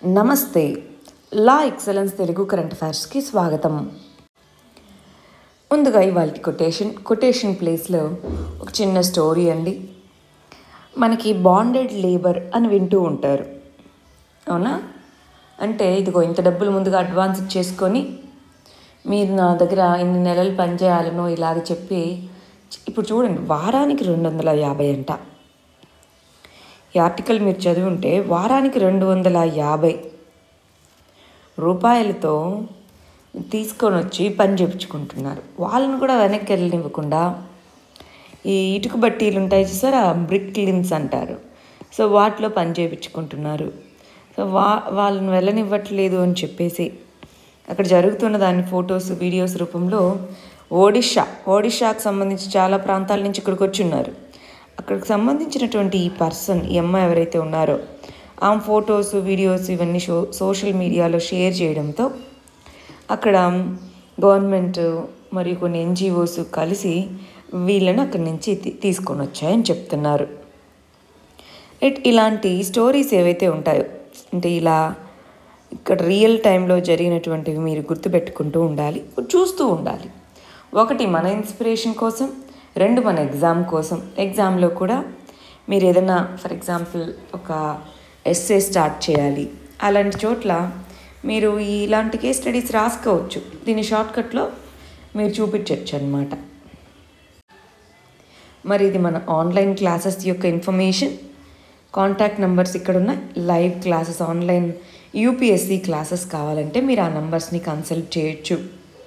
నమస్తే. La Excellence Telugu current అఫైర్స్కి స్వాగతం. ముందుగా ఇవాళ కొటేషన్ ప్లేస్లో ఒక చిన్న స్టోరీ అండి. మనకి బాండెడ్ లేబర్ అని వింటూ ఉంటారు, అవునా? అంటే ఇదిగో ఇంత డబ్బులు ముందుగా అడ్వాన్స్ ఇచ్చేసుకొని మీరు నా దగ్గర ఇన్ని నెలలు పనిచేయాలనో ఇలాగ చెప్పి, ఇప్పుడు చూడండి వారానికి 250 అంట. ఈ ఆర్టికల్ మీరు చదివి ఉంటే వారానికి 250 రూపాయలతో తీసుకొని వచ్చి పని చేయించుకుంటున్నారు. వాళ్ళని కూడా వెనక్కి వెళ్ళనివ్వకుండా ఈ ఇటుక బట్టీలు ఉంటాయి చూసారా, బ్రిక్ లిన్స్ అంటారు. సో వాటిలో పని చేయించుకుంటున్నారు. సో వాళ్ళని వెళ్ళనివ్వట్లేదు అని చెప్పేసి అక్కడ జరుగుతున్న దాని ఫొటోస్ వీడియోస్ రూపంలో ఒడిషాకు సంబంధించి చాలా ప్రాంతాల నుంచి ఇక్కడికి వచ్చి ఉన్నారు. అక్కడికి సంబంధించినటువంటి ఈ పర్సన్, ఈ అమ్మాయి ఎవరైతే ఉన్నారో ఆమె ఫొటోస్ వీడియోస్ ఇవన్నీ సోషల్ మీడియాలో షేర్ చేయడంతో అక్కడ గవర్నమెంట్ మరియు కొన్ని ఎన్జిఓస్ కలిసి వీళ్ళని అక్కడి నుంచి తీసుకొని వచ్చాయని చెప్తున్నారు. ఇలాంటి స్టోరీస్ ఏవైతే ఉంటాయో, అంటే ఇలా ఇక్కడ రియల్ టైంలో జరిగినటువంటివి మీరు గుర్తుపెట్టుకుంటూ ఉండాలి, చూస్తూ ఉండాలి. ఒకటి మన ఇన్స్పిరేషన్ కోసం, రెండు మన ఎగ్జామ్ కోసం. ఎగ్జామ్లో కూడా మీరు ఏదైనా ఫర్ ఎగ్జాంపుల్ ఒక ఎస్సే స్టార్ట్ చేయాలి, అలాంటి చోట్ల మీరు ఇలాంటి కేస్ స్టడీస్ రాసుకోవచ్చు. దీని షార్ట్కట్లో మీరు చూపించవచ్చు అన్నమాట. మరి ఇది మన ఆన్లైన్ క్లాసెస్ యొక్క ఇన్ఫర్మేషన్. కాంటాక్ట్ నెంబర్స్ ఇక్కడ ఉన్నాయి. Live classes, online UPSC classes కావాలంటే మీరు ఆ నెంబర్స్ని కన్సల్ట్ చేయొచ్చు.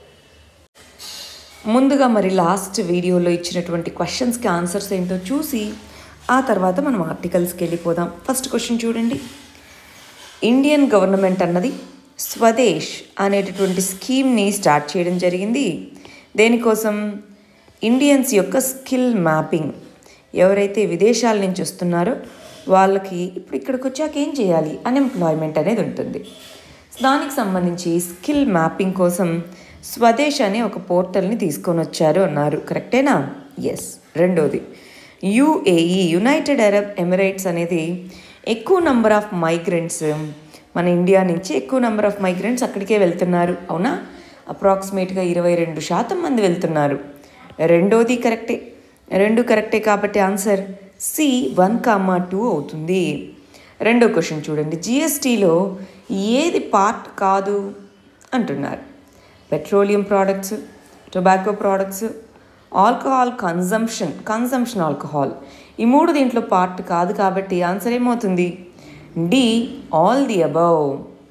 ముందుగా మరి లాస్ట్ వీడియోలో ఇచ్చినటువంటి క్వశ్చన్స్కి ఆన్సర్స్ ఏంటో చూసి ఆ తర్వాత మనం ఆర్టికల్స్కి వెళ్ళిపోదాం. ఫస్ట్ క్వశ్చన్ చూడండి. ఇండియన్ గవర్నమెంట్ అన్నది స్వదేశ్ అనేటటువంటి స్కీమ్ని స్టార్ట్ చేయడం జరిగింది. దేనికోసం? ఇండియన్స్ యొక్క స్కిల్ మ్యాపింగ్. ఎవరైతే విదేశాల నుంచి వస్తున్నారో వాళ్ళకి ఇప్పుడు ఇక్కడికి వచ్చాక ఏం చేయాలి, అన్ఎంప్లాయ్మెంట్ అనేది ఉంటుంది. దానికి సంబంధించి స్కిల్ మ్యాపింగ్ కోసం స్వదేశ్ అనే ఒక పోర్టల్ని తీసుకొని వచ్చారు అన్నారు. కరెక్టేనా? ఎస్. రెండోది యుఏఈ, యునైటెడ్ అరబ్ ఎమిరేట్స్ అనేది ఎక్కువ నెంబర్ ఆఫ్ మైగ్రెంట్స్, మన ఇండియా నుంచి ఎక్కువ నెంబర్ ఆఫ్ మైగ్రెంట్స్ అక్కడికే వెళ్తున్నారు, అవునా? అప్రాక్సిమేట్గా 22% మంది వెళ్తున్నారు. రెండోది కరెక్టే. రెండు కరెక్టే కాబట్టి ఆన్సర్ సి 1,2 అవుతుంది. రెండో క్వశ్చన్ చూడండి. జిఎస్టీలో ఏది పార్ట్ కాదు అంటున్నారు? Petroleum products, tobacco products, alcohol consumption alcohol, ఈ మూడు దీంట్లో పార్ట్ కాదు కాబట్టి ఆన్సర్ ఏమవుతుంది? D, all the above.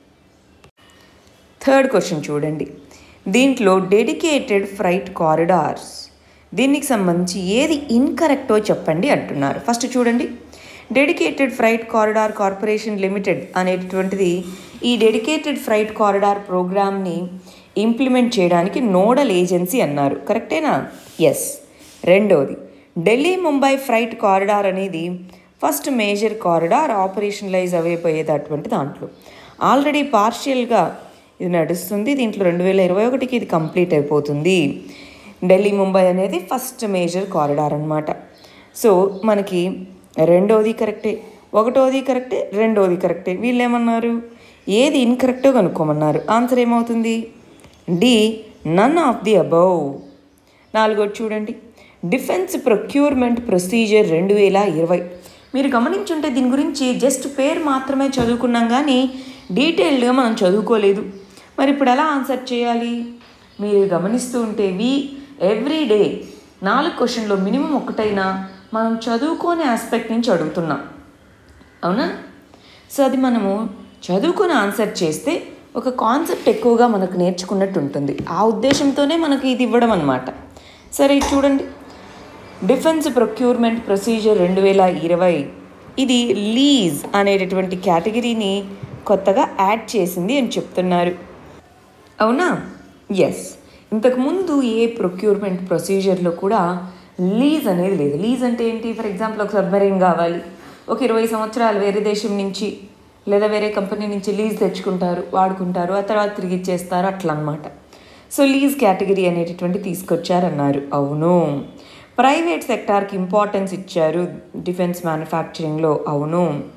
Third question చూడండి. దీంట్లో డెడికేటెడ్ ఫ్రైట్ కారిడార్స్, దీనికి సంబంధించి ఏది ఇన్కరెక్టో చెప్పండి అంటున్నారు. ఫస్ట్ చూడండి. Dedicated freight corridor corporation limited అనేటటువంటిది ఈ డెడికేటెడ్ ఫ్రైట్ కారిడార్ ప్రోగ్రామ్ని ఇంప్లిమెంట్ చేయడానికి నోడల్ ఏజెన్సీ అన్నారు. కరెక్టేనా? ఎస్. రెండోది ఢిల్లీ ముంబై ఫ్రైట్ కారిడార్ అనేది ఫస్ట్ మేజర్ కారిడార్ ఆపరేషనలైజ్ అయిపోయేటటువంటి దాంట్లో ఆల్రెడీ పార్షియల్గా ఇది నడుస్తుంది. దీంట్లో 2021కి ఇది కంప్లీట్ అయిపోతుంది. ఢిల్లీ ముంబై అనేది ఫస్ట్ మేజర్ కారిడార్ అన్నమాట. సో మనకి రెండోది కరెక్టే, ఒకటోది కరెక్టే, రెండోది కరెక్టే. వీళ్ళు ఏమన్నారు? ఏది ఇన్కరెక్టో కనుక్కోమన్నారు. ఆన్సర్ ఏమవుతుంది? D, none of the above. నాలుగోది చూడండి. Defence procurement procedure 2020. మీరు గమనించుంటే దీని గురించి జస్ట్ పేరు మాత్రమే చదువుకున్నాం కానీ డీటెయిల్డ్గా మనం చదువుకోలేదు. మరి ఇప్పుడు ఎలా ఆన్సర్ చేయాలి? మీరు గమనిస్తూ ఉంటే ఎవ్రీ డే 4 క్వశ్చన్లో మినిమం ఒకటైనా మనం చదువుకోనే ఆస్పెక్ట్ నుంచి అడుగుతున్నాం, అవునా? సో అది మనము చదువుకొని ఆన్సర్ చేస్తే ఒక కాన్సెప్ట్ ఎక్కువగా మనకు నేర్చుకున్నట్టు ఉంటుంది. ఆ ఉద్దేశంతోనే మనకి ఇది ఇవ్వడం అన్నమాట. సరే చూడండి. డిఫెన్స్ ప్రొక్యూర్మెంట్ ప్రొసీజర్ 2020 ఇది లీజ్ అనేటటువంటి కేటగిరీని కొత్తగా యాడ్ చేసింది అని చెప్తున్నారు, అవునా? ఎస్. ఇంతకుముందు ఏ ప్రొక్యూర్మెంట్ ప్రొసీజర్లో కూడా లీజ్ అనేది లేదు. లీజ్ అంటే ఏంటి? ఫర్ ఎగ్జాంపుల్ ఒక సబ్మెరైన్ కావాలి, ఒక 20 సంవత్సరాలు వేరే దేశం నుంచి లేదా వేరే కంపెనీ నుంచి లీజ్ తెచ్చుకుంటారు, వాడుకుంటారు, ఆ తర్వాత తిరిగి ఇచ్చేస్తారు, అట్లా అనమాట. సో లీజ్ కేటగిరీ అనేటటువంటి తీసుకొచ్చారన్నారు. అవును. ప్రైవేట్ సెక్టార్కి ఇంపార్టెన్స్ ఇచ్చారు డిఫెన్స్ మ్యానుఫ్యాక్చరింగ్లో, అవును.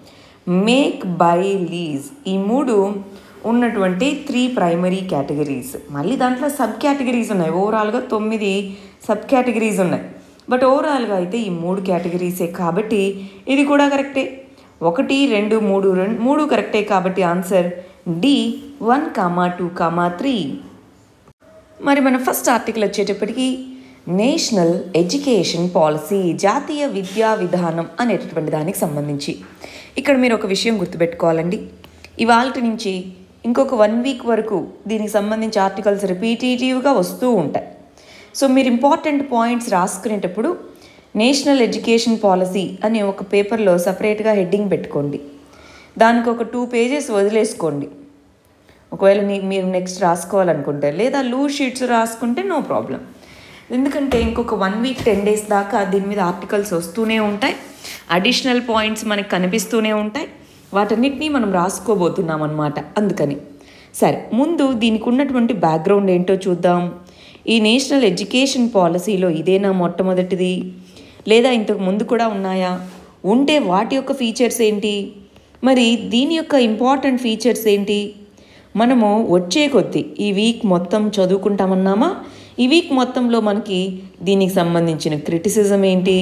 మేక్, బై, లీజ్ ఈ 3 ఉన్నటువంటి 3 ప్రైమరీ కేటగిరీస్. మళ్ళీ దాంట్లో సబ్ కేటగిరీస్ ఉన్నాయి. ఓవరాల్గా 9 సబ్ కేటగిరీస్ ఉన్నాయి. బట్ ఓవరాల్గా అయితే ఈ 3 కేటగిరీసే కాబట్టి ఇది కూడా కరెక్టే. 1, 2, 3 3 కరెక్టే కాబట్టి ఆన్సర్ డి 1, 2, 3. మరి మన ఫస్ట్ ఆర్టికల్ వచ్చేటప్పటికి నేషనల్ ఎడ్యుకేషన్ పాలసీ, జాతీయ విద్యా విధానం అనేటటువంటి దానికి సంబంధించి ఇక్కడ మీరు ఒక విషయం గుర్తుపెట్టుకోవాలండి. ఇవాళ నుంచి ఇంకొక 1 వీక్ వరకు దీనికి సంబంధించి ఆర్టికల్స్ రిపీటేటివ్గా వస్తూ ఉంటాయి. సో మీరు ఇంపార్టెంట్ పాయింట్స్ రాసుకునేటప్పుడు నేషనల్ ఎడ్యుకేషన్ పాలసీ అనే ఒక పేపర్లో సపరేట్గా హెడ్డింగ్ పెట్టుకోండి. దానికి ఒక 2 పేజెస్ వదిలేసుకోండి. ఒకవేళ మీరు నెక్స్ట్ రాసుకోవాలనుకుంటే, లేదా లూజ్ షీట్స్ రాసుకుంటే నో ప్రాబ్లం. ఎందుకంటే ఇంకొక 1 వీక్ 10 డేస్ దాకా దీని మీద ఆర్టికల్స్ వస్తూనే ఉంటాయి. అడిషనల్ పాయింట్స్ మనకు కనిపిస్తూనే ఉంటాయి. వాటన్నిటినీ మనం రాసుకోబోతున్నాం అన్నమాట. అందుకని సరే, ముందు దీనికి ఉన్నటువంటి బ్యాక్గ్రౌండ్ ఏంటో చూద్దాం. ఈ నేషనల్ ఎడ్యుకేషన్ పాలసీలో ఇదేనా మొట్టమొదటిది, లేదా ఇంతకు ముందు కూడా ఉన్నాయా? ఉంటే వాటి యొక్క ఫీచర్స్ ఏంటి? మరి దీని యొక్క ఇంపార్టెంట్ ఫీచర్స్ ఏంటి? మనము వచ్చే కొద్దీ ఈ వీక్ మొత్తం చదువుకుంటామన్నామా? ఈ వీక్ మొత్తంలో మనకి దీనికి సంబంధించిన క్రిటిసిజం ఏంటి,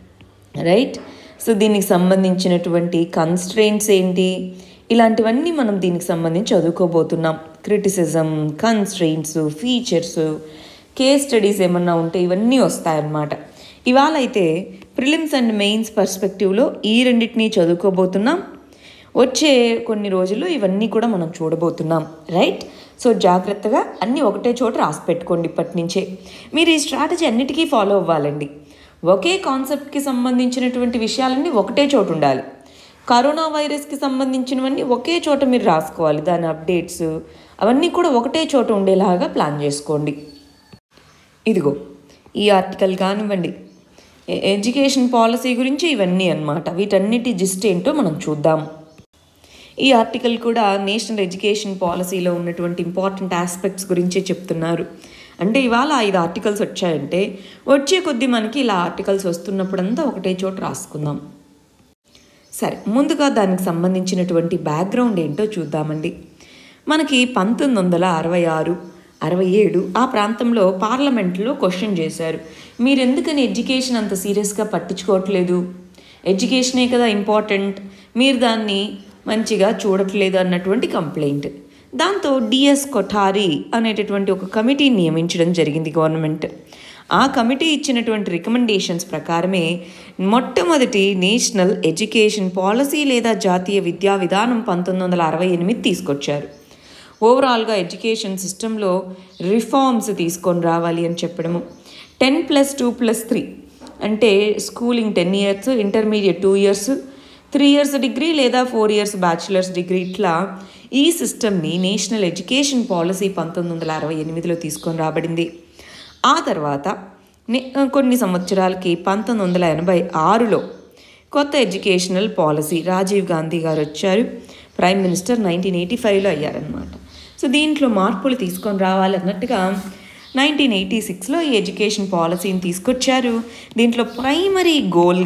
రైట్? సో దీనికి సంబంధించినటువంటి కన్స్ట్రెయింట్స్ ఏంటి, ఇలాంటివన్నీ మనం దీనికి సంబంధించి చదువుకోబోతున్నాం. Criticism, constraints, features, case studies ఏమన్నా ఉంటే ఇవన్నీ వస్తాయన్నమాట. ఇవాళ అయితే ప్రిలిమ్స్ అండ్ మెయిన్స్ పర్స్పెక్టివ్లో ఈ రెండింటినీ చదువుకోబోతున్నాం. వచ్చే కొన్ని రోజుల్లో ఇవన్నీ కూడా మనం చూడబోతున్నాం, రైట్? సో జాగ్రత్తగా అన్నీ ఒకటే చోట రాసి పెట్టుకోండి ఇప్పటి నుంచే. మీరు ఈ స్ట్రాటజీ అన్నిటికీ ఫాలో అవ్వాలండి. ఒకే కాన్సెప్ట్కి సంబంధించినటువంటి విషయాలన్నీ ఒకటే చోటు ఉండాలి. కరోనా వైరస్కి సంబంధించినవన్నీ ఒకే చోట మీరు రాసుకోవాలి. దాని అప్డేట్స్ అవన్నీ కూడా ఒకటే చోట ఉండేలాగా ప్లాన్ చేసుకోండి. ఇదిగో ఈ ఆర్టికల్ కానివ్వండి, ఎడ్యుకేషన్ పాలసీ గురించి ఇవన్నీ అన్నమాట. వీటన్నిటి జిస్ట్ ఏంటో మనం చూద్దాం. ఈ ఆర్టికల్ కూడా నేషనల్ ఎడ్యుకేషన్ పాలసీలో ఉన్నటువంటి ఇంపార్టెంట్ ఆస్పెక్ట్స్ గురించే చెప్తున్నారు. అంటే ఇవాళ 5 ఆర్టికల్స్ వచ్చాయంటే వచ్చే కొద్దీ మనకి ఇలా ఆర్టికల్స్ వస్తున్నప్పుడంతా ఒకటే చోట రాసుకుందాం. సరే, ముందుగా దానికి సంబంధించినటువంటి బ్యాక్గ్రౌండ్ ఏంటో చూద్దామండి. మనకి 1966, 67 ఆ ప్రాంతంలో పార్లమెంట్లో క్వశ్చన్ చేశారు. మీరు ఎందుకని ఎడ్యుకేషన్ అంత సీరియస్గా పట్టించుకోవట్లేదు? ఎడ్యుకేషనే కదా ఇంపార్టెంట్, మీరు దాన్ని మంచిగా చూడట్లేదు అన్నటువంటి కంప్లైంట్. దాంతో డిఎస్ కొఠారి అనేటటువంటి ఒక కమిటీని నియమించడం జరిగింది గవర్నమెంట్. ఆ కమిటీ ఇచ్చినటువంటి రికమెండేషన్స్ ప్రకారమే మొట్టమొదటి నేషనల్ ఎడ్యుకేషన్ పాలసీ లేదా జాతీయ విద్యా విధానం 1968 తీసుకొచ్చారు. ఓవరాల్గా ఎడ్యుకేషన్ సిస్టంలో రిఫార్మ్స్ తీసుకొని రావాలి అని చెప్పడము. 10+2+3 అంటే schooling 10 years, intermediate 2 years, 3 years degree లేదా 4 years బ్యాచిలర్స్ డిగ్రీ, ఇట్లా ఈ సిస్టమ్ని నేషనల్ ఎడ్యుకేషన్ పాలసీ 1968లో తీసుకొని రాబడింది. ఆ తర్వాత కొన్ని సంవత్సరాలకి 1986లో కొత్త ఎడ్యుకేషనల్ పాలసీ రాజీవ్ గాంధీ గారు వచ్చారు. ప్రైమ్ మినిస్టర్ 1985లో అయ్యారనమాట. సో దీంట్లో మార్పులు తీసుకొని రావాలన్నట్టుగా 1986లో ఈ ఎడ్యుకేషన్ పాలసీని తీసుకొచ్చారు. దీంట్లో ప్రైమరీ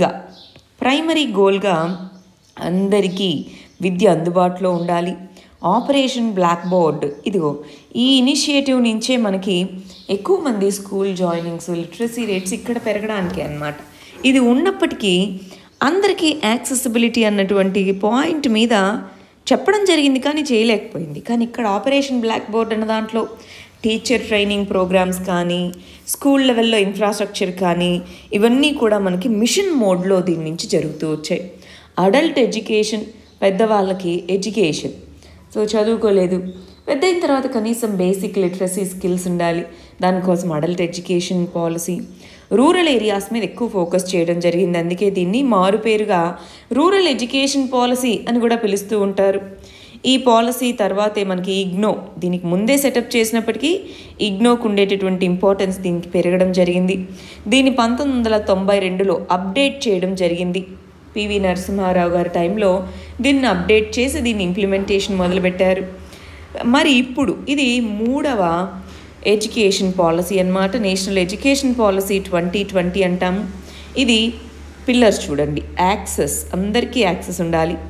గోల్గా అందరికీ విద్య అందుబాటులో ఉండాలి. ఆపరేషన్ బ్లాక్ బోర్డ్, ఇదిగో ఈ ఇనిషియేటివ్ నుంచే మనకి ఎక్కువ మంది స్కూల్ జాయినింగ్స్, లిటరసీ రేట్స్ ఇక్కడ పెరగడానికి అన్నమాట. ఇది ఉన్నప్పటికీ అందరికీ యాక్సెసిబిలిటీ అన్నటువంటి పాయింట్ మీద చెప్పడం జరిగింది, కానీ చేయలేకపోయింది. కానీ ఇక్కడ ఆపరేషన్ బ్లాక్ బోర్డ్ అన్న దాంట్లో టీచర్ ట్రైనింగ్ ప్రోగ్రామ్స్ కానీ, స్కూల్ లెవెల్లో ఇన్ఫ్రాస్ట్రక్చర్ కానీ, ఇవన్నీ కూడా మనకి మిషన్ మోడ్లో దీని నుంచి జరుగుతూ వచ్చాయి. అడల్ట్ ఎడ్యుకేషన్, పెద్దవాళ్ళకి ఎడ్యుకేషన్, సో చదువుకోలేదు, పెద్ద అయిన తర్వాత కనీసం బేసిక్ లిటరసీ స్కిల్స్ ఉండాలి. దానికోసం adult education policy. Rural areas మీద ఎక్కువ ఫోకస్ చేయడం జరిగింది. అందుకే దీన్ని మారుపేరుగా రూరల్ ఎడ్యుకేషన్ పాలసీ అని కూడా పిలుస్తూ ఉంటారు. ఈ పాలసీ తర్వాతే మనకి ఇగ్నో, దీనికి ముందే సెటప్ చేసినప్పటికీ ఇగ్నోకు ఉండేటటువంటి ఇంపార్టెన్స్ దీనికి పెరగడం జరిగింది. దీన్ని 1992లో అప్డేట్ చేయడం జరిగింది. పివి నరసింహారావు గారి టైంలో దీన్ని అప్డేట్ చేసి దీన్ని ఇంప్లిమెంటేషన్ మొదలుపెట్టారు. మరి ఇప్పుడు ఇది 3వ ఎడ్యుకేషన్ పాలసీ అన్నమాట. నేషనల్ ఎడ్యుకేషన్ పాలసీ 2020 అంటాము. ఇది పిల్లర్స్ చూడండి. యాక్సెస్, అందరికీ యాక్సెస్ ఉండాలి.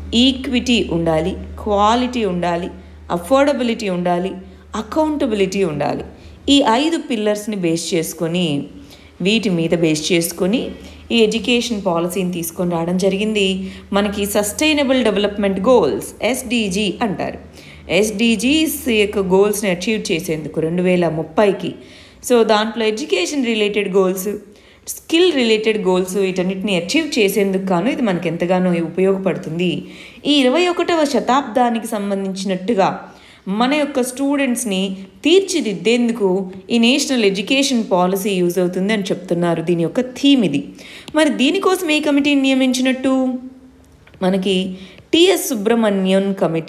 ఈక్విటీ ఉండాలి, క్వాలిటీ ఉండాలి, అఫోర్డబిలిటీ ఉండాలి, అకౌంటబిలిటీ ఉండాలి. ఈ 5 పిల్లర్స్ని వీటి మీద బేస్ చేసుకొని ఈ ఎడ్యుకేషన్ పాలసీని తీసుకొని రావడం జరిగింది. మనకి సస్టైనబుల్ డెవలప్మెంట్ గోల్స్ ఎస్డిజి అంటారు. ఎస్డిజీస్ యొక్క గోల్స్ని అచీవ్ చేసేందుకు 2030కి సో దాంట్లో education related goals, skill related goals వీటన్నిటిని అచీవ్ చేసేందుకు గాను ఇది మనకు ఎంతగానో ఉపయోగపడుతుంది. ఈ 21వ శతాబ్దానికి సంబంధించినట్టుగా మన యొక్క స్టూడెంట్స్ని తీర్చిదిద్దేందుకు ఈ నేషనల్ ఎడ్యుకేషన్ పాలసీ యూజ్ అవుతుంది అని చెప్తున్నారు. దీని యొక్క థీమ్ ఇది. మరి దీనికోసం ఏ కమిటీని నియమించినట్టు? మనకి టిఎస్ సుబ్రమణ్యన్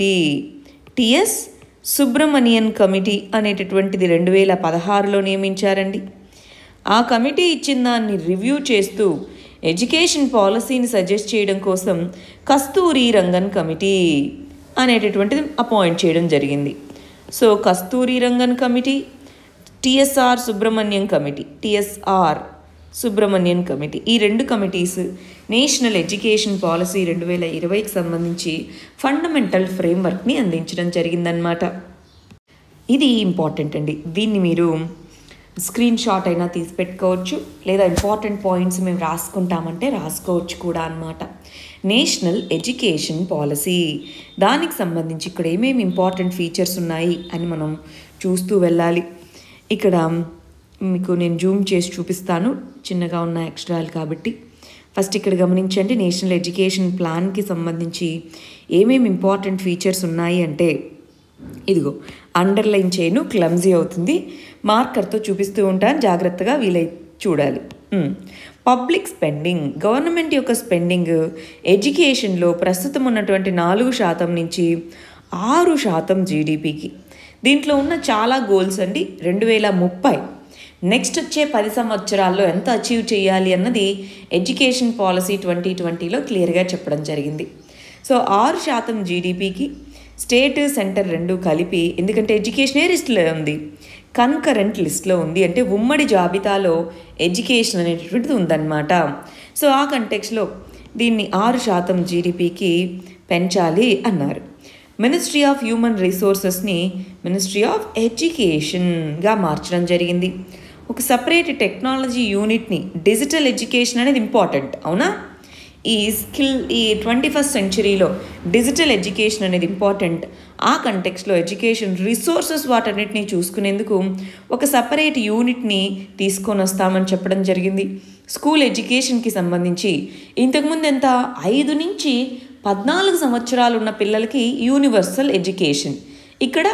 కమిటీ అనేటటువంటిది 2016లో నియమించారండి. ఆ కమిటీ ఇచ్చిన దాన్ని రివ్యూ చేస్తూ ఎడ్యుకేషన్ పాలసీని సజెస్ట్ చేయడం కోసం కస్తూరి రంగన్ కమిటీ అనేటటువంటిది అపాయింట్ చేయడం జరిగింది. So Kasturi Rangan committee, TSR Subramanian committee ఈ 2 కమిటీస్ నేషనల్ ఎడ్యుకేషన్ పాలసీ 2020కి సంబంధించి ఫండమెంటల్ ఫ్రేమ్వర్క్ని అందించడం జరిగిందనమాట. ఇది ఇంపార్టెంట్ అండి. దీన్ని మీరు స్క్రీన్ షాట్ అయినా తీసి పెట్టుకోవచ్చు, లేదా ఇంపార్టెంట్ పాయింట్స్ మేము రాసుకుంటామంటే రాసుకోవచ్చు కూడా అన్నమాట. నేషనల్ ఎడ్యుకేషన్ పాలసీ దానికి సంబంధించి ఇక్కడ ఏమేమి ఇంపార్టెంట్ ఫీచర్స్ ఉన్నాయి అని మనం చూస్తూ వెళ్ళాలి. ఇక్కడ మీకు నేను జూమ్ చేసి చూపిస్తాను, చిన్నగా ఉన్న ఎక్స్ట్రాలు కాబట్టి. ఫస్ట్ ఇక్కడ గమనించండి, నేషనల్ ఎడ్యుకేషన్ ప్లాన్కి సంబంధించి ఏమేమి ఇంపార్టెంట్ ఫీచర్స్ ఉన్నాయి అంటే ఇదిగో అండర్లైన్ చేయను, క్లమ్జీ అవుతుంది, మార్కర్తో చూపిస్తూ ఉంటాను, జాగ్రత్తగా చూడాలి. పబ్లిక్ స్పెండింగ్, గవర్నమెంట్ యొక్క స్పెండింగ్ ఎడ్యుకేషన్లో ప్రస్తుతం ఉన్నటువంటి 4% నుంచి 6% జీడిపికి. దీంట్లో ఉన్న చాలా గోల్స్ అండి. 2030 నెక్స్ట్ వచ్చే 10 సంవత్సరాల్లో ఎంత అచీవ్ చేయాలి అన్నది ఎడ్యుకేషన్ పాలసీ 2020లో క్లియర్గా చెప్పడం జరిగింది. సో 6% జీడిపికి స్టేట్ సెంటర్ 2 కలిపి, ఎందుకంటే ఎడ్యుకేషన్ ఏ లిస్టులో ఉంది, కన్కరెంట్ లిస్ట్లో ఉంది, అంటే ఉమ్మడి జాబితాలో ఎడ్యుకేషన్ అనేటటువంటిది ఉందన్నమాట. సో ఆ కంటెక్స్లో దీన్ని 6% జీడిపికి పెంచాలి అన్నారు. మినిస్ట్రీ ఆఫ్ హ్యూమన్ రిసోర్సెస్ని మినిస్ట్రీ ఆఫ్ ఎడ్యుకేషన్గా మార్చడం జరిగింది. ఒక సపరేట్ టెక్నాలజీ యూనిట్ని, డిజిటల్ ఎడ్యుకేషన్ అనేది ఇంపార్టెంట్ అవునా? ఈ 21st సెంచరీలో డిజిటల్ ఎడ్యుకేషన్ అనేది ఇంపార్టెంట్. ఆ కంటెక్స్లో ఎడ్యుకేషన్ రిసోర్సెస్ వాటన్నిటిని చూసుకునేందుకు ఒక సపరేట్ యూనిట్ని తీసుకొని వస్తామని చెప్పడం జరిగింది. స్కూల్ ఎడ్యుకేషన్కి సంబంధించి ఇంతకుముందు ఎంత 5 నుంచి 14 సంవత్సరాలు ఉన్న పిల్లలకి యూనివర్సల్ ఎడ్యుకేషన్, ఇక్కడ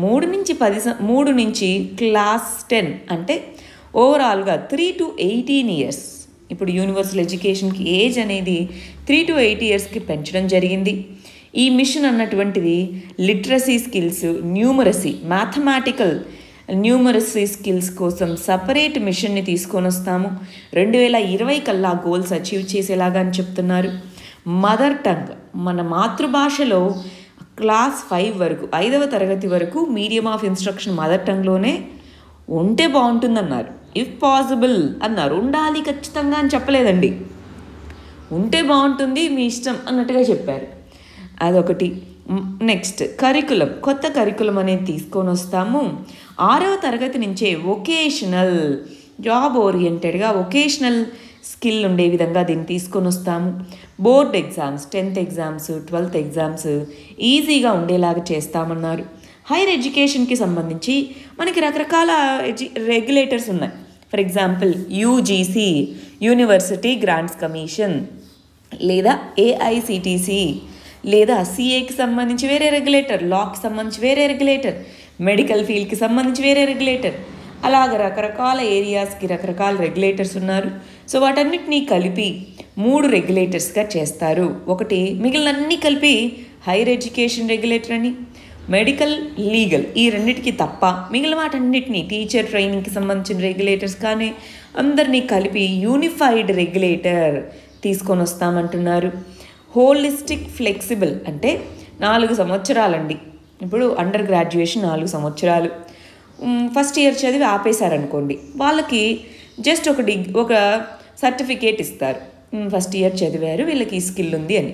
3 నుంచి క్లాస్ 10 అంటే ఓవరాల్గా 3 to 18 years. ఇప్పుడు యూనివర్సల్ ఎడ్యుకేషన్కి ఏజ్ అనేది 3 to 8 yearsకి పెంచడం జరిగింది. ఈ మిషన్ అన్నటువంటిది literacy skills, mathematical numeracy skills కోసం సపరేట్ మిషన్ని తీసుకొని వస్తాము. 2020 కల్లా గోల్స్ అచీవ్ చేసేలాగా అని చెప్తున్నారు. మదర్ టంగ్, మన మాతృభాషలో క్లాస్ 5 వరకు, 5వ తరగతి వరకు మీడియం ఆఫ్ ఇన్స్ట్రక్షన్ మదర్ టంగ్లోనే ఉంటే బాగుంటుందన్నారు. ఇఫ్ పాసిబుల్ అన్నారు, ఉండాలి ఖచ్చితంగా అని చెప్పలేదండి, ఉంటే బాగుంటుంది మీ ఇష్టం అన్నట్టుగా చెప్పారు. అదొకటి. నెక్స్ట్ కరికులం, కొత్త కరికులం అనేది తీసుకొని వస్తాము. 6వ తరగతి నుంచే వొకేషనల్, జాబ్ ఓరియంటెడ్గా వొకేషనల్ స్కిల్ ఉండే విధంగా దీన్ని తీసుకొని వస్తాము. Board exams, 10th exams, 12th exams ఈజీగా ఉండేలాగా చేస్తామన్నారు. హైయర్ ఎడ్యుకేషన్కి సంబంధించి మనకి రకరకాల రెగ్యులేటర్స్ ఉన్నాయి. For example UGC, university grants commission, లేదా ఏఐసిటిసి, లేదా సిఏకి సంబంధించి వేరే రెగ్యులేటర్, లాకి సంబంధించి వేరే రెగ్యులేటర్, మెడికల్ ఫీల్డ్కి సంబంధించి వేరే రెగ్యులేటర్, అలాగ రకరకాల ఏరియాస్కి రకరకాల రెగ్యులేటర్స్ ఉన్నారు. సో వాటన్నిటినీ కలిపి 3 రెగ్యులేటర్స్గా చేస్తారు. ఒకటి మిగిలినన్నీ కలిపి హైయర్ ఎడ్యుకేషన్ రెగ్యులేటర్ అని, మెడికల్, లీగల్ ఈ రెండింటికి తప్ప మిగిలిన వాటన్నిటినీ టీచర్ ట్రైనింగ్కి సంబంధించిన రెగ్యులేటర్స్ కానీ అందరినీ కలిపి యూనిఫైడ్ రెగ్యులేటర్ తీసుకొని వస్తామంటున్నారు. హోలిస్టిక్ ఫ్లెక్సిబుల్ అంటే 4 సంవత్సరాలండి. ఇప్పుడు అండర్ గ్రాడ్యుయేషన్ 4 సంవత్సరాలు, ఫస్ట్ ఇయర్ చదివి ఆపేశారనుకోండి, వాళ్ళకి జస్ట్ ఒక సర్టిఫికేట్ ఇస్తారు, ఫస్ట్ ఇయర్ చదివారు, వీళ్ళకి ఈ స్కిల్ ఉంది అని.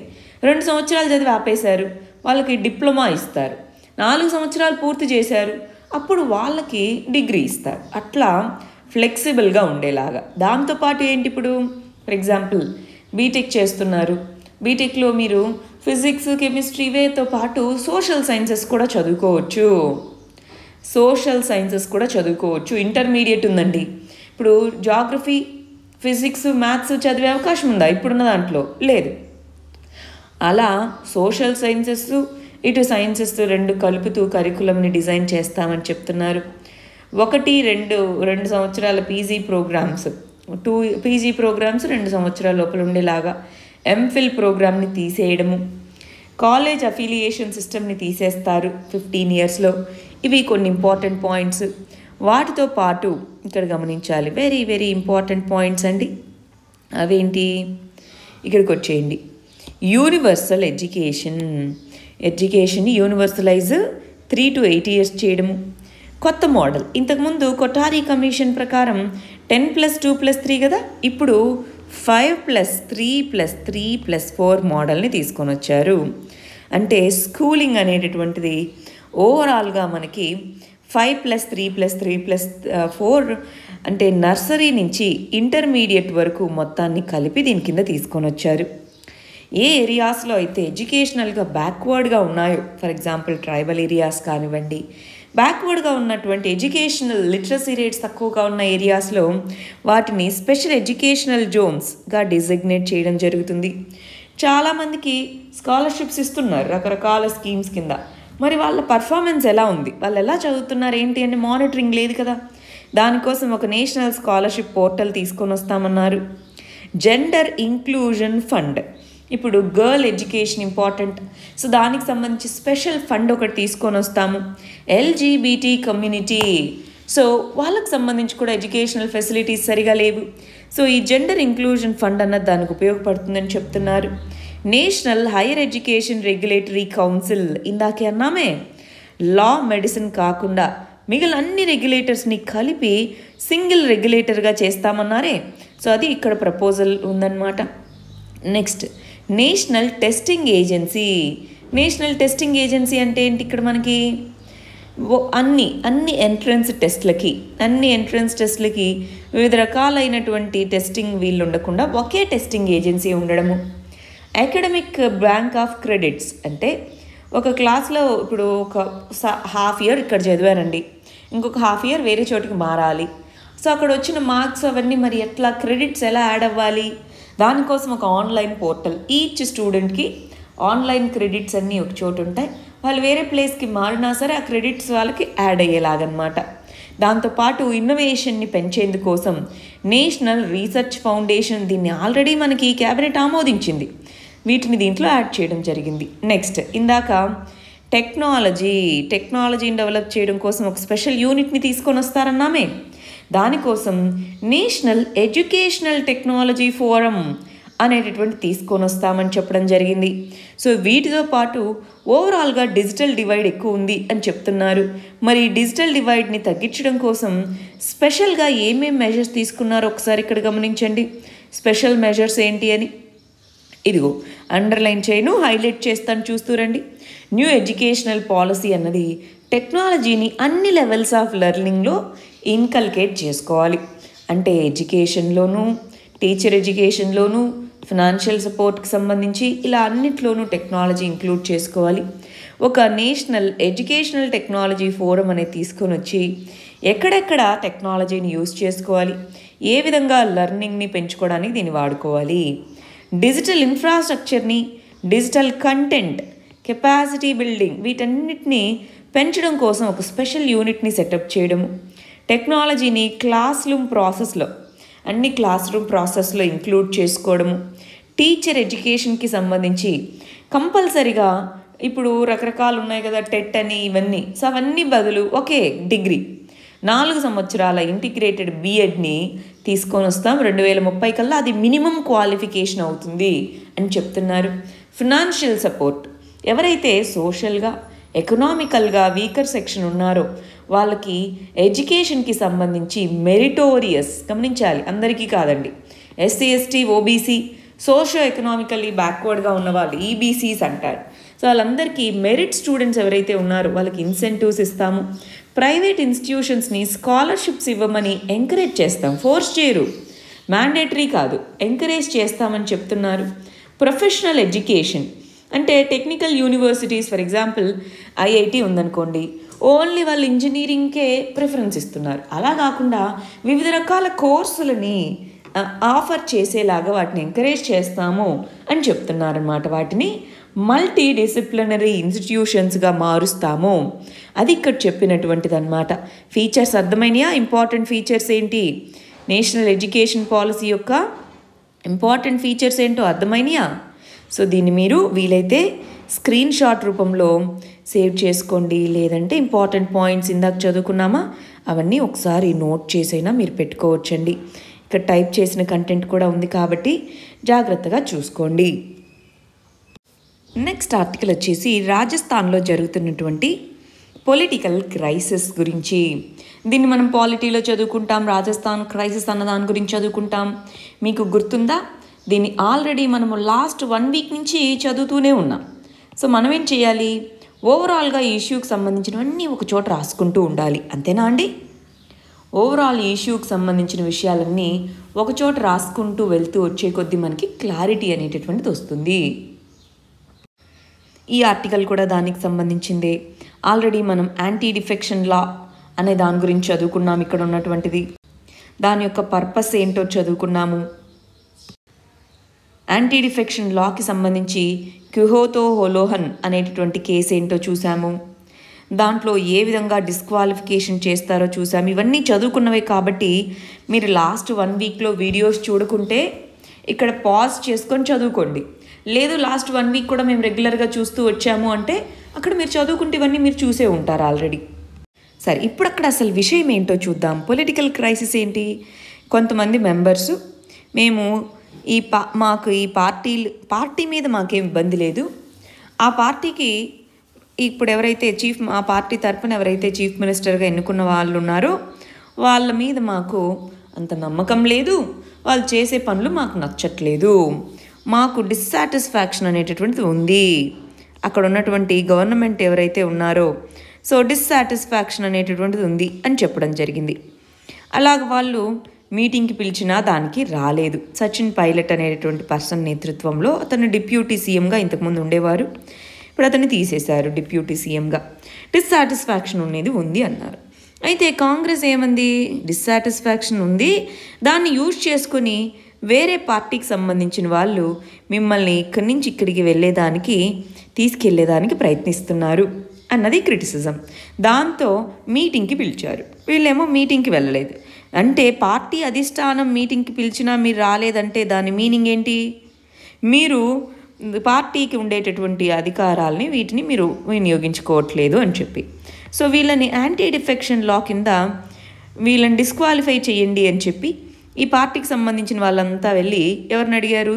2 సంవత్సరాలు చదివి ఆపేశారు, వాళ్ళకి డిప్లొమా ఇస్తారు. 4 సంవత్సరాలు పూర్తి చేశారు, అప్పుడు వాళ్ళకి డిగ్రీ ఇస్తారు. అట్లా ఫ్లెక్సిబుల్గా ఉండేలాగా. దాంతోపాటు ఏంటి, ఇప్పుడు ఫర్ ఎగ్జాంపుల్ బీటెక్ చేస్తున్నారు, బీటెక్లో మీరు ఫిజిక్స్, కెమిస్ట్రీ ఇవేతో పాటు సోషల్ సైన్సెస్ కూడా చదువుకోవచ్చు. ఇంటర్మీడియట్ ఉందండి, ఇప్పుడు జాగ్రఫీ, ఫిజిక్స్, మ్యాథ్స్ చదివే అవకాశం ఉందా ఇప్పుడున్న దాంట్లో? లేదు. అలా సోషల్ సైన్సెస్ ఇటు సైన్సెస్ 2 కలుపుతూ కరికులంని డిజైన్ చేస్తామని చెప్తున్నారు. 1-2 సంవత్సరాల పీజీ ప్రోగ్రామ్స్, 2 పీజీ ప్రోగ్రామ్స్ 2 సంవత్సరాల లోపల ఉండేలాగా, ఎంఫిల్ ప్రోగ్రామ్ని తీసేయడము, కాలేజ్ అఫిలియేషన్ సిస్టమ్ని తీసేస్తారు 15 ఇయర్స్లో. ఇవి కొన్ని ఇంపార్టెంట్ పాయింట్స్. వాటితో పాటు ఇక్కడ గమనించాలి, వెరీ వెరీ ఇంపార్టెంట్ పాయింట్స్ అండి. అవేంటి, ఇక్కడికి వచ్చేయండి. Universal education universalise 3 to 8 years చేయడము. కొత్త మోడల్, ఇంతకుముందు కొఠారీ కమిషన్ ప్రకారం 10+2+3 కదా, ఇప్పుడు 5+3+3+4 మోడల్ని తీసుకొని వచ్చారు. అంటే స్కూలింగ్ అనేటటువంటిది ఓవరాల్గా మనకి 5+3+3+4 అంటే నర్సరీ నుంచి ఇంటర్మీడియట్ వరకు మొత్తాన్ని కలిపి దీని కింద తీసుకొని వచ్చారు. ఏ ఏరియాస్లో అయితే ఎడ్యుకేషనల్గా బ్యాక్వర్డ్గా ఉన్నాయో, ఫర్ ఎగ్జాంపుల్ ట్రైబల్ ఏరియాస్ కానివ్వండి, బ్యాక్వర్డ్గా ఉన్నటువంటి ఎడ్యుకేషనల్ లిటరసీ రేట్స్ తక్కువగా ఉన్న ఏరియాస్లో వాటిని స్పెషల్ ఎడ్యుకేషనల్ జోన్స్గా డిజిగ్నేట్ చేయడం జరుగుతుంది. చాలామందికి స్కాలర్షిప్స్ ఇస్తున్నారు రకరకాల స్కీమ్స్ కింద. మరి వాళ్ళ పర్ఫార్మెన్స్ ఎలా ఉంది, వాళ్ళు ఎలా చదువుతున్నారు ఏంటి అని మానిటరింగ్ లేదు కదా. దానికోసం ఒక నేషనల్ స్కాలర్షిప్ పోర్టల్ తీసుకొని వస్తామన్నారు. జెండర్ ఇంక్లూజన్ ఫండ్, ఇప్పుడు గర్ల్ ఎడ్యుకేషన్ ఇంపార్టెంట్, సో దానికి సంబంధించి స్పెషల్ ఫండ్ ఒకటి తీసుకొని వస్తాము. LGBT కమ్యూనిటీ, సో వాళ్ళకి సంబంధించి కూడా ఎడ్యుకేషనల్ ఫెసిలిటీస్ సరిగా లేవు, సో ఈ జెండర్ ఇంక్లూజన్ ఫండ్ అన్నది దానికి ఉపయోగపడుతుందని చెప్తున్నారు. National higher education regulatory council, ఇందాకే అన్నామే, లా, మెడిసిన్ కాకుండా మిగిలిన అన్ని రెగ్యులేటర్స్ని కలిపి సింగిల్ రెగ్యులేటర్గా చేస్తామన్నారే, సో అది ఇక్కడ ప్రపోజల్ ఉందన్నమాట. నెక్స్ట్ నేషనల్ టెస్టింగ్ ఏజెన్సీ అంటే ఏంటి, ఇక్కడ మనకి అన్ని ఎంట్రన్స్ టెస్ట్లకి వివిధ రకాలైనటువంటి టెస్టింగ్ వీళ్ళు ఉండకుండా ఒకే టెస్టింగ్ ఏజెన్సీ ఉండడము. అకాడమిక్ బ్యాంక్ ఆఫ్ క్రెడిట్స్ అంటే ఒక క్లాస్లో ఇప్పుడు ఒక హాఫ్ ఇయర్ ఇక్కడ చదివారండి, ఇంకొక హాఫ్ ఇయర్ వేరే చోటికి మారాలి, సో అక్కడ వచ్చిన మార్క్స్ అవన్నీ మరి ఎట్లా క్రెడిట్స్ ఎలా యాడ్ అవ్వాలి, దానికోసం ఒక ఆన్లైన్ పోర్టల్, ఈచ్ స్టూడెంట్కి ఆన్లైన్ క్రెడిట్స్ అన్నీ ఒక చోటు ఉంటాయి, వాళ్ళు వేరే ప్లేస్కి మారినా సరే ఆ క్రెడిట్స్ వాళ్ళకి యాడ్ అయ్యేలాగనమాట. దాంతోపాటు ఇన్నోవేషన్ని పెంచేందుకోసం నేషనల్ రీసెర్చ్ ఫౌండేషన్, దీన్ని ఆల్రెడీ మనకి క్యాబినెట్ ఆమోదించింది, వీటిని దీంట్లో యాడ్ చేయడం జరిగింది. నెక్స్ట్ ఇందాక టెక్నాలజీని డెవలప్ చేయడం కోసం ఒక స్పెషల్ యూనిట్ని తీసుకొని వస్తారన్నామే, దానికోసం నేషనల్ ఎడ్యుకేషనల్ టెక్నాలజీ ఫోరం అనేటటువంటి తీసుకొని వస్తామని చెప్పడం జరిగింది. సో వీటితో పాటు ఓవరాల్గా డిజిటల్ డివైడ్ ఎక్కువ ఉంది అని చెప్తున్నారు. మరి డిజిటల్ డివైడ్ని తగ్గించడం కోసం స్పెషల్గా ఏమేం మెజర్స్ తీసుకున్నారో ఒకసారి ఇక్కడ గమనించండి. స్పెషల్ మెజర్స్ ఏంటి అని ఇదిగో అండర్లైన్ చేయను, హైలైట్ చేస్తాను, చూస్తూరండి. న్యూ ఎడ్యుకేషనల్ పాలసీ అన్నది టెక్నాలజీని అన్ని లెవెల్స్ ఆఫ్ లెర్నింగ్లో ఇన్కల్కేట్ చేసుకోవాలి. అంటే ఎడ్యుకేషన్లోనూ, టీచర్ ఎడ్యుకేషన్లోనూ, ఫినాన్షియల్ సపోర్ట్కి సంబంధించి ఇలా అన్నిట్లోనూ టెక్నాలజీ ఇంక్లూడ్ చేసుకోవాలి. ఒక నేషనల్ ఎడ్యుకేషనల్ టెక్నాలజీ ఫోరం అనేది తీసుకొని వచ్చి ఎక్కడెక్కడ టెక్నాలజీని యూజ్ చేసుకోవాలి, ఏ విధంగా లెర్నింగ్ని పెంచుకోవడానికి దీన్ని వాడుకోవాలి, డిజిటల్ ఇన్ఫ్రాస్ట్రక్చర్ని, డిజిటల్ కంటెంట్, కెపాసిటీ బిల్డింగ్ వీటన్నిటిని పెంచడం కోసం ఒక స్పెషల్ యూనిట్ని సెటప్ చేయడము, టెక్నాలజీని అన్ని క్లాస్ రూమ్ ప్రాసెస్లో ఇంక్లూడ్ చేసుకోవడము, టీచర్ ఎడ్యుకేషన్కి సంబంధించి కంపల్సరిగా ఇప్పుడు రకరకాలు ఉన్నాయి కదా, టెట్ అని ఇవన్నీ, సో అవన్నీ బదులు ఒకే డిగ్రీ 4 సంవత్సరాల ఇంటిగ్రేటెడ్ బీఎడ్ని తీసుకొని వస్తాం 2030 కల్లా, అది మినిమం క్వాలిఫికేషన్ అవుతుంది అని చెప్తున్నారు. ఫినాన్షియల్ సపోర్ట్, ఎవరైతే సోషల్గా ఎకనామికల్గా వీకర్ సెక్షన్ ఉన్నారో వాళ్ళకి ఎడ్యుకేషన్కి సంబంధించి మెరిటోరియస్, గమనించాలి అందరికీ కాదండి, SC ST OBC socio economically బ్యాక్వర్డ్గా ఉన్న వాళ్ళు ఈబీసీస్ అంటారు. సో వాళ్ళందరికీ మెరిట్ స్టూడెంట్స్ ఎవరైతే ఉన్నారో వాళ్ళకి ఇన్సెంటివ్స్ ఇస్తాము. ప్రైవేట్ ఇన్స్టిట్యూషన్స్ని స్కాలర్షిప్స్ ఇవ్వమని ఎంకరేజ్ చేస్తాం, ఫోర్స్ చేయరు, మ్యాండేటరీ కాదు, ఎంకరేజ్ చేస్తామని చెప్తున్నారు. ప్రొఫెషనల్ ఎడ్యుకేషన్ అంటే technical universities, for example IIT ఉందనుకోండి, ఓన్లీ వాళ్ళు ఇంజనీరింగ్కే ప్రిఫరెన్స్ ఇస్తున్నారు. అలా కాకుండా వివిధ రకాల కోర్సులని ఆఫర్ చేసేలాగా వాటిని ఎంకరేజ్ చేస్తాము అని చెప్తున్నారన్నమాట. వాటిని మల్టీ డిసిప్లినరీ ఇన్స్టిట్యూషన్స్గా మారుస్తాము. అది ఇక్కడ చెప్పినటువంటిది అన్నమాట. ఫీచర్స్ అర్థమైనయా? ఇంపార్టెంట్ ఫీచర్స్ ఏంటి, నేషనల్ ఎడ్యుకేషన్ పాలసీ యొక్క ఇంపార్టెంట్ ఫీచర్స్ ఏంటో అర్థమైనయా? సో దీన్ని మీరు వీలైతే స్క్రీన్ షాట్ రూపంలో సేవ్ చేసుకోండి, లేదంటే ఇంపార్టెంట్ పాయింట్స్ ఇందాక చదువుకున్నామా అవన్నీ ఒకసారి నోట్ చేసైనా మీరు పెట్టుకోవచ్చండి. ఇక్కడ టైప్ చేసిన కంటెంట్ కూడా ఉంది కాబట్టి జాగ్రత్తగా చూసుకోండి. నెక్స్ట్ ఆర్టికల్ వచ్చేసి రాజస్థాన్లో జరుగుతున్నటువంటి పొలిటికల్ క్రైసిస్ గురించి. దీన్ని మనం పాలిటీలో చదువుకుంటాం, రాజస్థాన్ క్రైసిస్ అన్న దాని గురించి చదువుకుంటాం. మీకు గుర్తుందా? దీన్ని ఆల్రెడీ మనము లాస్ట్ 1 వీక్ నుంచి చదువుతూనే ఉన్నాం. సో మనం ఏం చేయాలి, ఓవరాల్గా ఈ ఇష్యూకి సంబంధించినవన్నీ ఒక చోట రాసుకుంటూ ఉండాలి, అంతేనా అండి? ఓవరాల్ ఈ ఇష్యూకి సంబంధించిన విషయాలన్నీ ఒక చోట రాసుకుంటూ వెళ్తూ వచ్చే కొద్దీ మనకి క్లారిటీ అనేటటువంటిది వస్తుంది. ఈ ఆర్టికల్ కూడా దానికి సంబంధించిందే. ఆల్రెడీ మనం యాంటీ డిఫెక్షన్ లా అనే దాని గురించి చదువుకున్నాం, ఇక్కడ ఉన్నటువంటిది. దాని యొక్క పర్పస్ ఏంటో చదువుకున్నాము. యాంటీ డిఫెక్షన్ లాకి సంబంధించి క్యుహోతో హోలోహన్ అనేటటువంటి కేసు ఏంటో చూసాము. దాంట్లో ఏ విధంగా డిస్క్వాలిఫికేషన్ చేస్తారో చూసాము. ఇవన్నీ చదువుకున్నవే కాబట్టి మీరు లాస్ట్ 1 వీక్లో వీడియోస్ చూడకుంటే ఇక్కడ పాజ్ చేసుకొని చదువుకోండి. లేదు లాస్ట్ 1 వీక్ కూడా మేము రెగ్యులర్గా చూస్తూ వచ్చాము అంటే అక్కడ మీరు చదువుకుంటే ఇవన్నీ మీరు చూసే ఉంటారు ఆల్రెడీ. సరే, ఇప్పుడు అక్కడ అసలు విషయం ఏంటో చూద్దాం. పొలిటికల్ క్రైసిస్ ఏంటి? కొంతమంది మెంబర్సు మేము మాకు ఈ పార్టీ మీద మాకేం ఇబ్బంది లేదు, ఆ పార్టీకి ఇప్పుడు ఎవరైతే ఆ పార్టీ తరఫున ఎవరైతే చీఫ్ మినిస్టర్గా ఎన్నుకున్న వాళ్ళు ఉన్నారో వాళ్ళ మీద మాకు అంత నమ్మకం లేదు, వాళ్ళు చేసే పనులు మాకు నచ్చట్లేదు, మాకు డిస్సాటిస్ఫాక్షన్ అనేటటువంటిది ఉంది, అక్కడ ఉన్నటువంటి గవర్నమెంట్ ఎవరైతే ఉన్నారో సో డిస్సాటిస్ఫాక్షన్ అనేటటువంటిది ఉంది అని చెప్పడం జరిగింది. అలాగ వాళ్ళు మీటింగ్కి పిలిచినా దానికి రాలేదు. సచిన్ పైలట్ అనేటటువంటి పర్సన్ నేతృత్వంలో, అతను డిప్యూటీ సీఎంగా ఇంతకుముందు ఉండేవారు, ఇప్పుడు అతన్ని తీసేశారు డిప్యూటీ సీఎంగా. డిస్సాటిస్ఫాక్షన్ అనేది ఉంది అన్నారు. అయితే కాంగ్రెస్ ఏమంది, డిస్సాటిస్ఫాక్షన్ ఉంది, దాన్ని యూజ్ చేసుకొని వేరే పార్టీకి సంబంధించిన వాళ్ళు మిమ్మల్ని ఇక్కడి నుంచి ఇక్కడికి తీసుకెళ్లేదానికి ప్రయత్నిస్తున్నారు అన్నది క్రిటిసిజం. దాంతో మీటింగ్కి పిలిచారు, వీళ్ళేమో మీటింగ్కి వెళ్ళలేదు. అంటే పార్టీ అధిష్టానం మీటింగ్కి పిలిచినా మీరు రాలేదంటే దాని మీనింగ్ ఏంటి? మీరు పార్టీకి ఉండేటటువంటి అధికారాలని వీటిని మీరు వినియోగించుకోవట్లేదు అని చెప్పి. సో వీళ్ళని యాంటీ డిఫెక్షన్ లా కింద వీళ్ళని డిస్క్వాలిఫై చేయండి అని చెప్పి ఈ పార్టీకి సంబంధించిన వాళ్ళంతా వెళ్ళి ఎవరిని అడిగారు?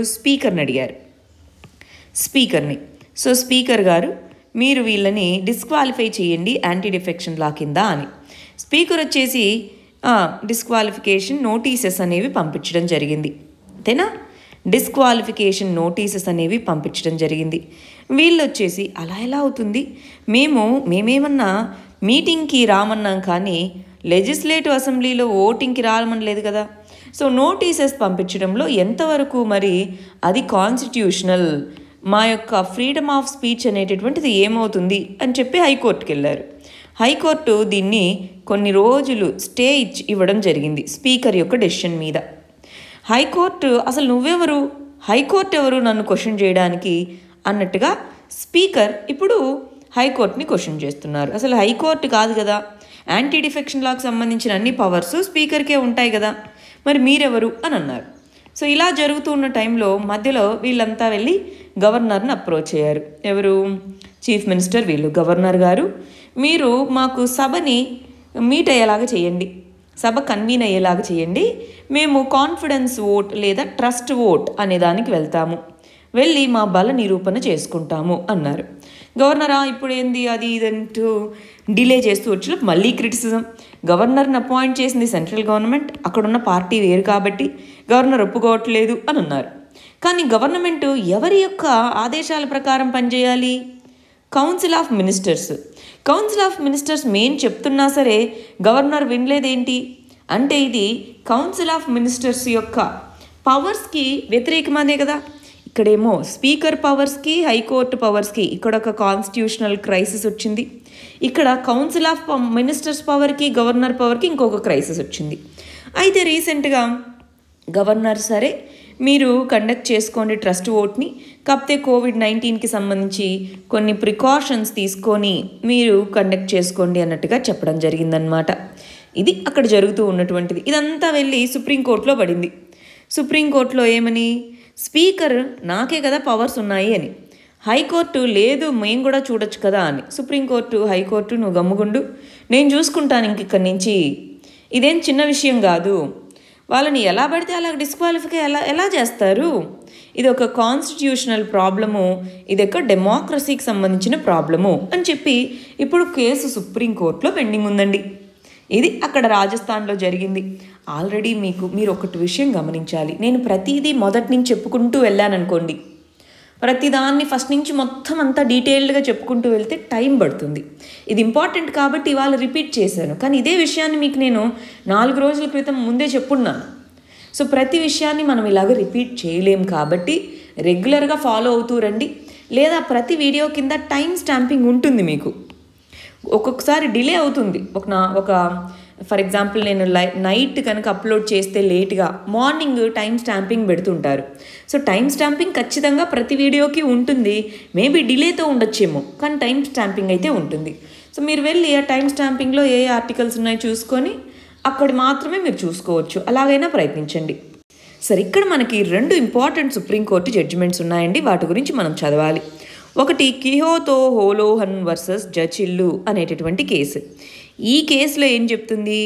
స్పీకర్ని. సో స్పీకర్ గారు మీరు వీళ్ళని డిస్క్వాలిఫై చేయండి యాంటీ డిఫెక్షన్ లా కింద అని. స్పీకర్ వచ్చేసి డిస్క్వాలిఫికేషన్ నోటీసెస్ అనేవి పంపించడం జరిగింది, అంతేనా? డిస్క్వాలిఫికేషన్ నోటీసెస్ అనేవి పంపించడం జరిగింది. వీళ్ళు వచ్చేసి అలా ఎలా అవుతుంది, మేమేమన్నా మీటింగ్కి రామన్నాం కానీ లెజిస్లేటివ్ అసెంబ్లీలో ఓటింగ్కి రామనలేదు కదా. సో నోటీసెస్ పంపించడంలో ఎంతవరకు మరి అది కాన్స్టిట్యూషనల్, మా యొక్క ఫ్రీడమ్ ఆఫ్ స్పీచ్ అనేటటువంటిది ఏమవుతుంది అని చెప్పి హైకోర్టుకి వెళ్ళారు. హైకోర్టు దీన్ని కొన్ని రోజులు స్టే ఇవ్వడం జరిగింది స్పీకర్ యొక్క డెసిషన్ మీద. హైకోర్టు అసలు నువ్వెవరు, హైకోర్టు ఎవరు నన్ను క్వశ్చన్ చేయడానికి అన్నట్టుగా స్పీకర్ ఇప్పుడు హైకోర్టుని క్వశ్చన్ చేస్తున్నారు. అసలు హైకోర్టు కాదు కదా, యాంటీ డిఫెక్షన్ లాకు సంబంధించిన అన్ని పవర్స్ స్పీకర్కే ఉంటాయి కదా, మరి మీరెవరు అని అన్నారు. సో ఇలా జరుగుతూ ఉన్న టైంలో మధ్యలో వీళ్ళంతా వెళ్ళి గవర్నర్ని అప్రోచ్ అయ్యారు. ఎవరు? చీఫ్ మినిస్టర్ వీళ్ళు. గవర్నర్ గారు, మీరు మాకు సభని మీట్ అయ్యేలాగా చేయండి, సభ కన్వీన్ అయ్యేలాగా చేయండి, మేము కాన్ఫిడెన్స్ ఓట్ లేదా ట్రస్ట్ ఓట్ అనే దానికి వెళ్తాము, వెళ్ళి మా బల నిరూపణ చేసుకుంటాము అన్నారు. గవర్నరా ఇప్పుడు ఏంది అది ఇదంటూ డిలే చేస్తూ వచ్చి మళ్ళీ క్రిటిసిజం. గవర్నర్ని అపాయింట్ చేసింది సెంట్రల్ గవర్నమెంట్, అక్కడున్న పార్టీ వేరు కాబట్టి గవర్నర్ ఒప్పుకోవట్లేదు అని అన్నారు. కానీ గవర్నమెంట్ ఎవరి యొక్క ఆదేశాల ప్రకారం పనిచేయాలి? Council of ministers. Council of ministers main చెప్తున్నా సరే గవర్నర్ వినలేదేంటి అంటే ఇది కౌన్సిల్ ఆఫ్ మినిస్టర్స్ యొక్క పవర్స్కి వ్యతిరేకమనే కదా. ఇక్కడేమో స్పీకర్ పవర్స్కి, హైకోర్టు పవర్స్కి ఇక్కడ ఒక కాన్స్టిట్యూషనల్ క్రైసిస్ వచ్చింది. ఇక్కడ కౌన్సిల్ ఆఫ్ మినిస్టర్స్ పవర్కి, గవర్నర్ పవర్కి ఇంకొక క్రైసిస్ వచ్చింది. అయితే రీసెంట్గా గవర్నర్ సరే మీరు కండక్ట్ చేసుకోండి ట్రస్ట్ ఓట్ని, కాకపోతే కోవిడ్-19కి సంబంధించి కొన్ని ప్రికాషన్స్ తీసుకొని మీరు కండక్ట్ చేసుకోండి అన్నట్టుగా చెప్పడం జరిగిందనమాట. ఇది అక్కడ జరుగుతూ ఉన్నటువంటిది. ఇదంతా వెళ్ళి సుప్రీంకోర్టులో పడింది. సుప్రీంకోర్టులో ఏమని, స్పీకర్ నాకే కదా పవర్స్ ఉన్నాయి అని, హైకోర్టు లేదు మేము కూడా చూడొచ్చు కదా అని. సుప్రీంకోర్టు హైకోర్టు నువ్వు గమ్ముగుండు, నేను చూసుకుంటాను ఇక్కడి నుంచి, ఇదేం చిన్న విషయం కాదు, వాళ్ళని ఎలా పడితే అలా డిస్క్వాలిఫై ఎలా చేస్తారు, ఇది ఒక కాన్స్టిట్యూషనల్ ప్రాబ్లము, ఇది ఒక డెమోక్రసీకి సంబంధించిన ప్రాబ్లము అని చెప్పి ఇప్పుడు కేసు సుప్రీంకోర్టులో పెండింగ్ ఉందండి. ఇది అక్కడ రాజస్థాన్లో జరిగింది. ఆల్రెడీ మీరు ఒకటి విషయం గమనించాలి, నేను ప్రతిదీ మొదటి నుంచి చెప్పుకుంటూ వెళ్ళాననుకోండి, ప్రతిదాన్ని ఫస్ట్ నుంచి మొత్తం అంతా డీటెయిల్డ్గా చెప్పుకుంటూ వెళ్తే టైం పడుతుంది. ఇది ఇంపార్టెంట్ కాబట్టి ఇవాళ రిపీట్ చేశాను, కానీ ఇదే విషయాన్ని మీకు నేను 4 రోజుల క్రితం ముందే చెప్పున్నాను. సో ప్రతి విషయాన్ని మనం ఇలాగ రిపీట్ చేయలేం కాబట్టి రెగ్యులర్గా ఫాలో అవుతూ రండి, లేదా ప్రతి వీడియో కింద టైం స్టాంపింగ్ ఉంటుంది. మీకు ఒక్కొక్కసారి డిలే అవుతుంది. ఒక ఫర్ ఎగ్జాంపుల్ నేను నైట్ కనుక అప్లోడ్ చేస్తే లేట్గా మార్నింగ్ టైం స్టాంపింగ్ పెడుతుంటారు. సో టైం స్టాంపింగ్ ఖచ్చితంగా ప్రతి వీడియోకి ఉంటుంది. మేబీ డిలేతో ఉండొచ్చేమో, కానీ టైం స్టాంపింగ్ అయితే ఉంటుంది. సో మీరు వెళ్ళి ఆ టైం స్టాంపింగ్లో ఏ ఆర్టికల్స్ ఉన్నాయో చూసుకొని అక్కడ మాత్రమే మీరు చూసుకోవచ్చు. అలాగైనా ప్రయత్నించండి. సరే, ఇక్కడ మనకి 2 ఇంపార్టెంట్ సుప్రీంకోర్టు జడ్జిమెంట్స్ ఉన్నాయండి, వాటి గురించి మనం చదవాలి. ఒకటి కిహోతో హోలోహన్ వర్సెస్ జచిల్లు అనేటటువంటి కేసు. ఈ కేసులో ఏం చెప్తుంది,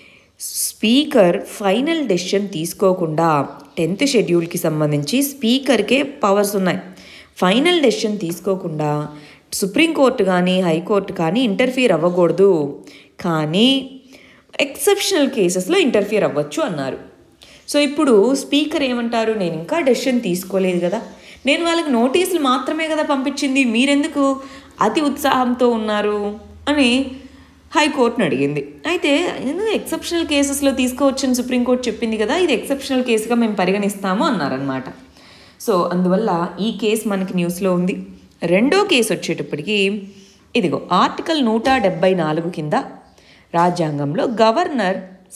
స్పీకర్ ఫైనల్ డెసిషన్ తీసుకోకుండా 10th షెడ్యూల్కి సంబంధించి స్పీకర్కే పవర్స్ ఉన్నాయి. ఫైనల్ డెసిషన్ తీసుకోకుండా సుప్రీంకోర్టు కానీ హైకోర్టు కానీ ఇంటర్ఫియర్ అవ్వకూడదు, కానీ ఎక్సెప్షనల్ కేసెస్లో ఇంటర్ఫియర్ అవ్వచ్చు అన్నారు. సో ఇప్పుడు స్పీకర్ ఏమంటారు, నేను ఇంకా డెసిషన్ తీసుకోలేదు కదా, నేను వాళ్ళకి నోటీసులు మాత్రమే కదా పంపించింది, మీరెందుకు అతి ఉత్సాహంతో ఉన్నారు అని హైకోర్టును అడిగింది. అయితే ఎందుకు ఎక్సెప్షనల్ కేసెస్లో తీసుకోవచ్చని సుప్రీంకోర్టు చెప్పింది కదా, ఇది ఎక్సెప్షనల్ కేసుగా మేము పరిగణిస్తాము అన్నారనమాట. సో అందువల్ల ఈ కేసు మనకి న్యూస్లో ఉంది. రెండో కేసు వచ్చేటప్పటికి ఇదిగో ఆర్టికల్ 174 కింద రాజ్యాంగంలో గవర్నర్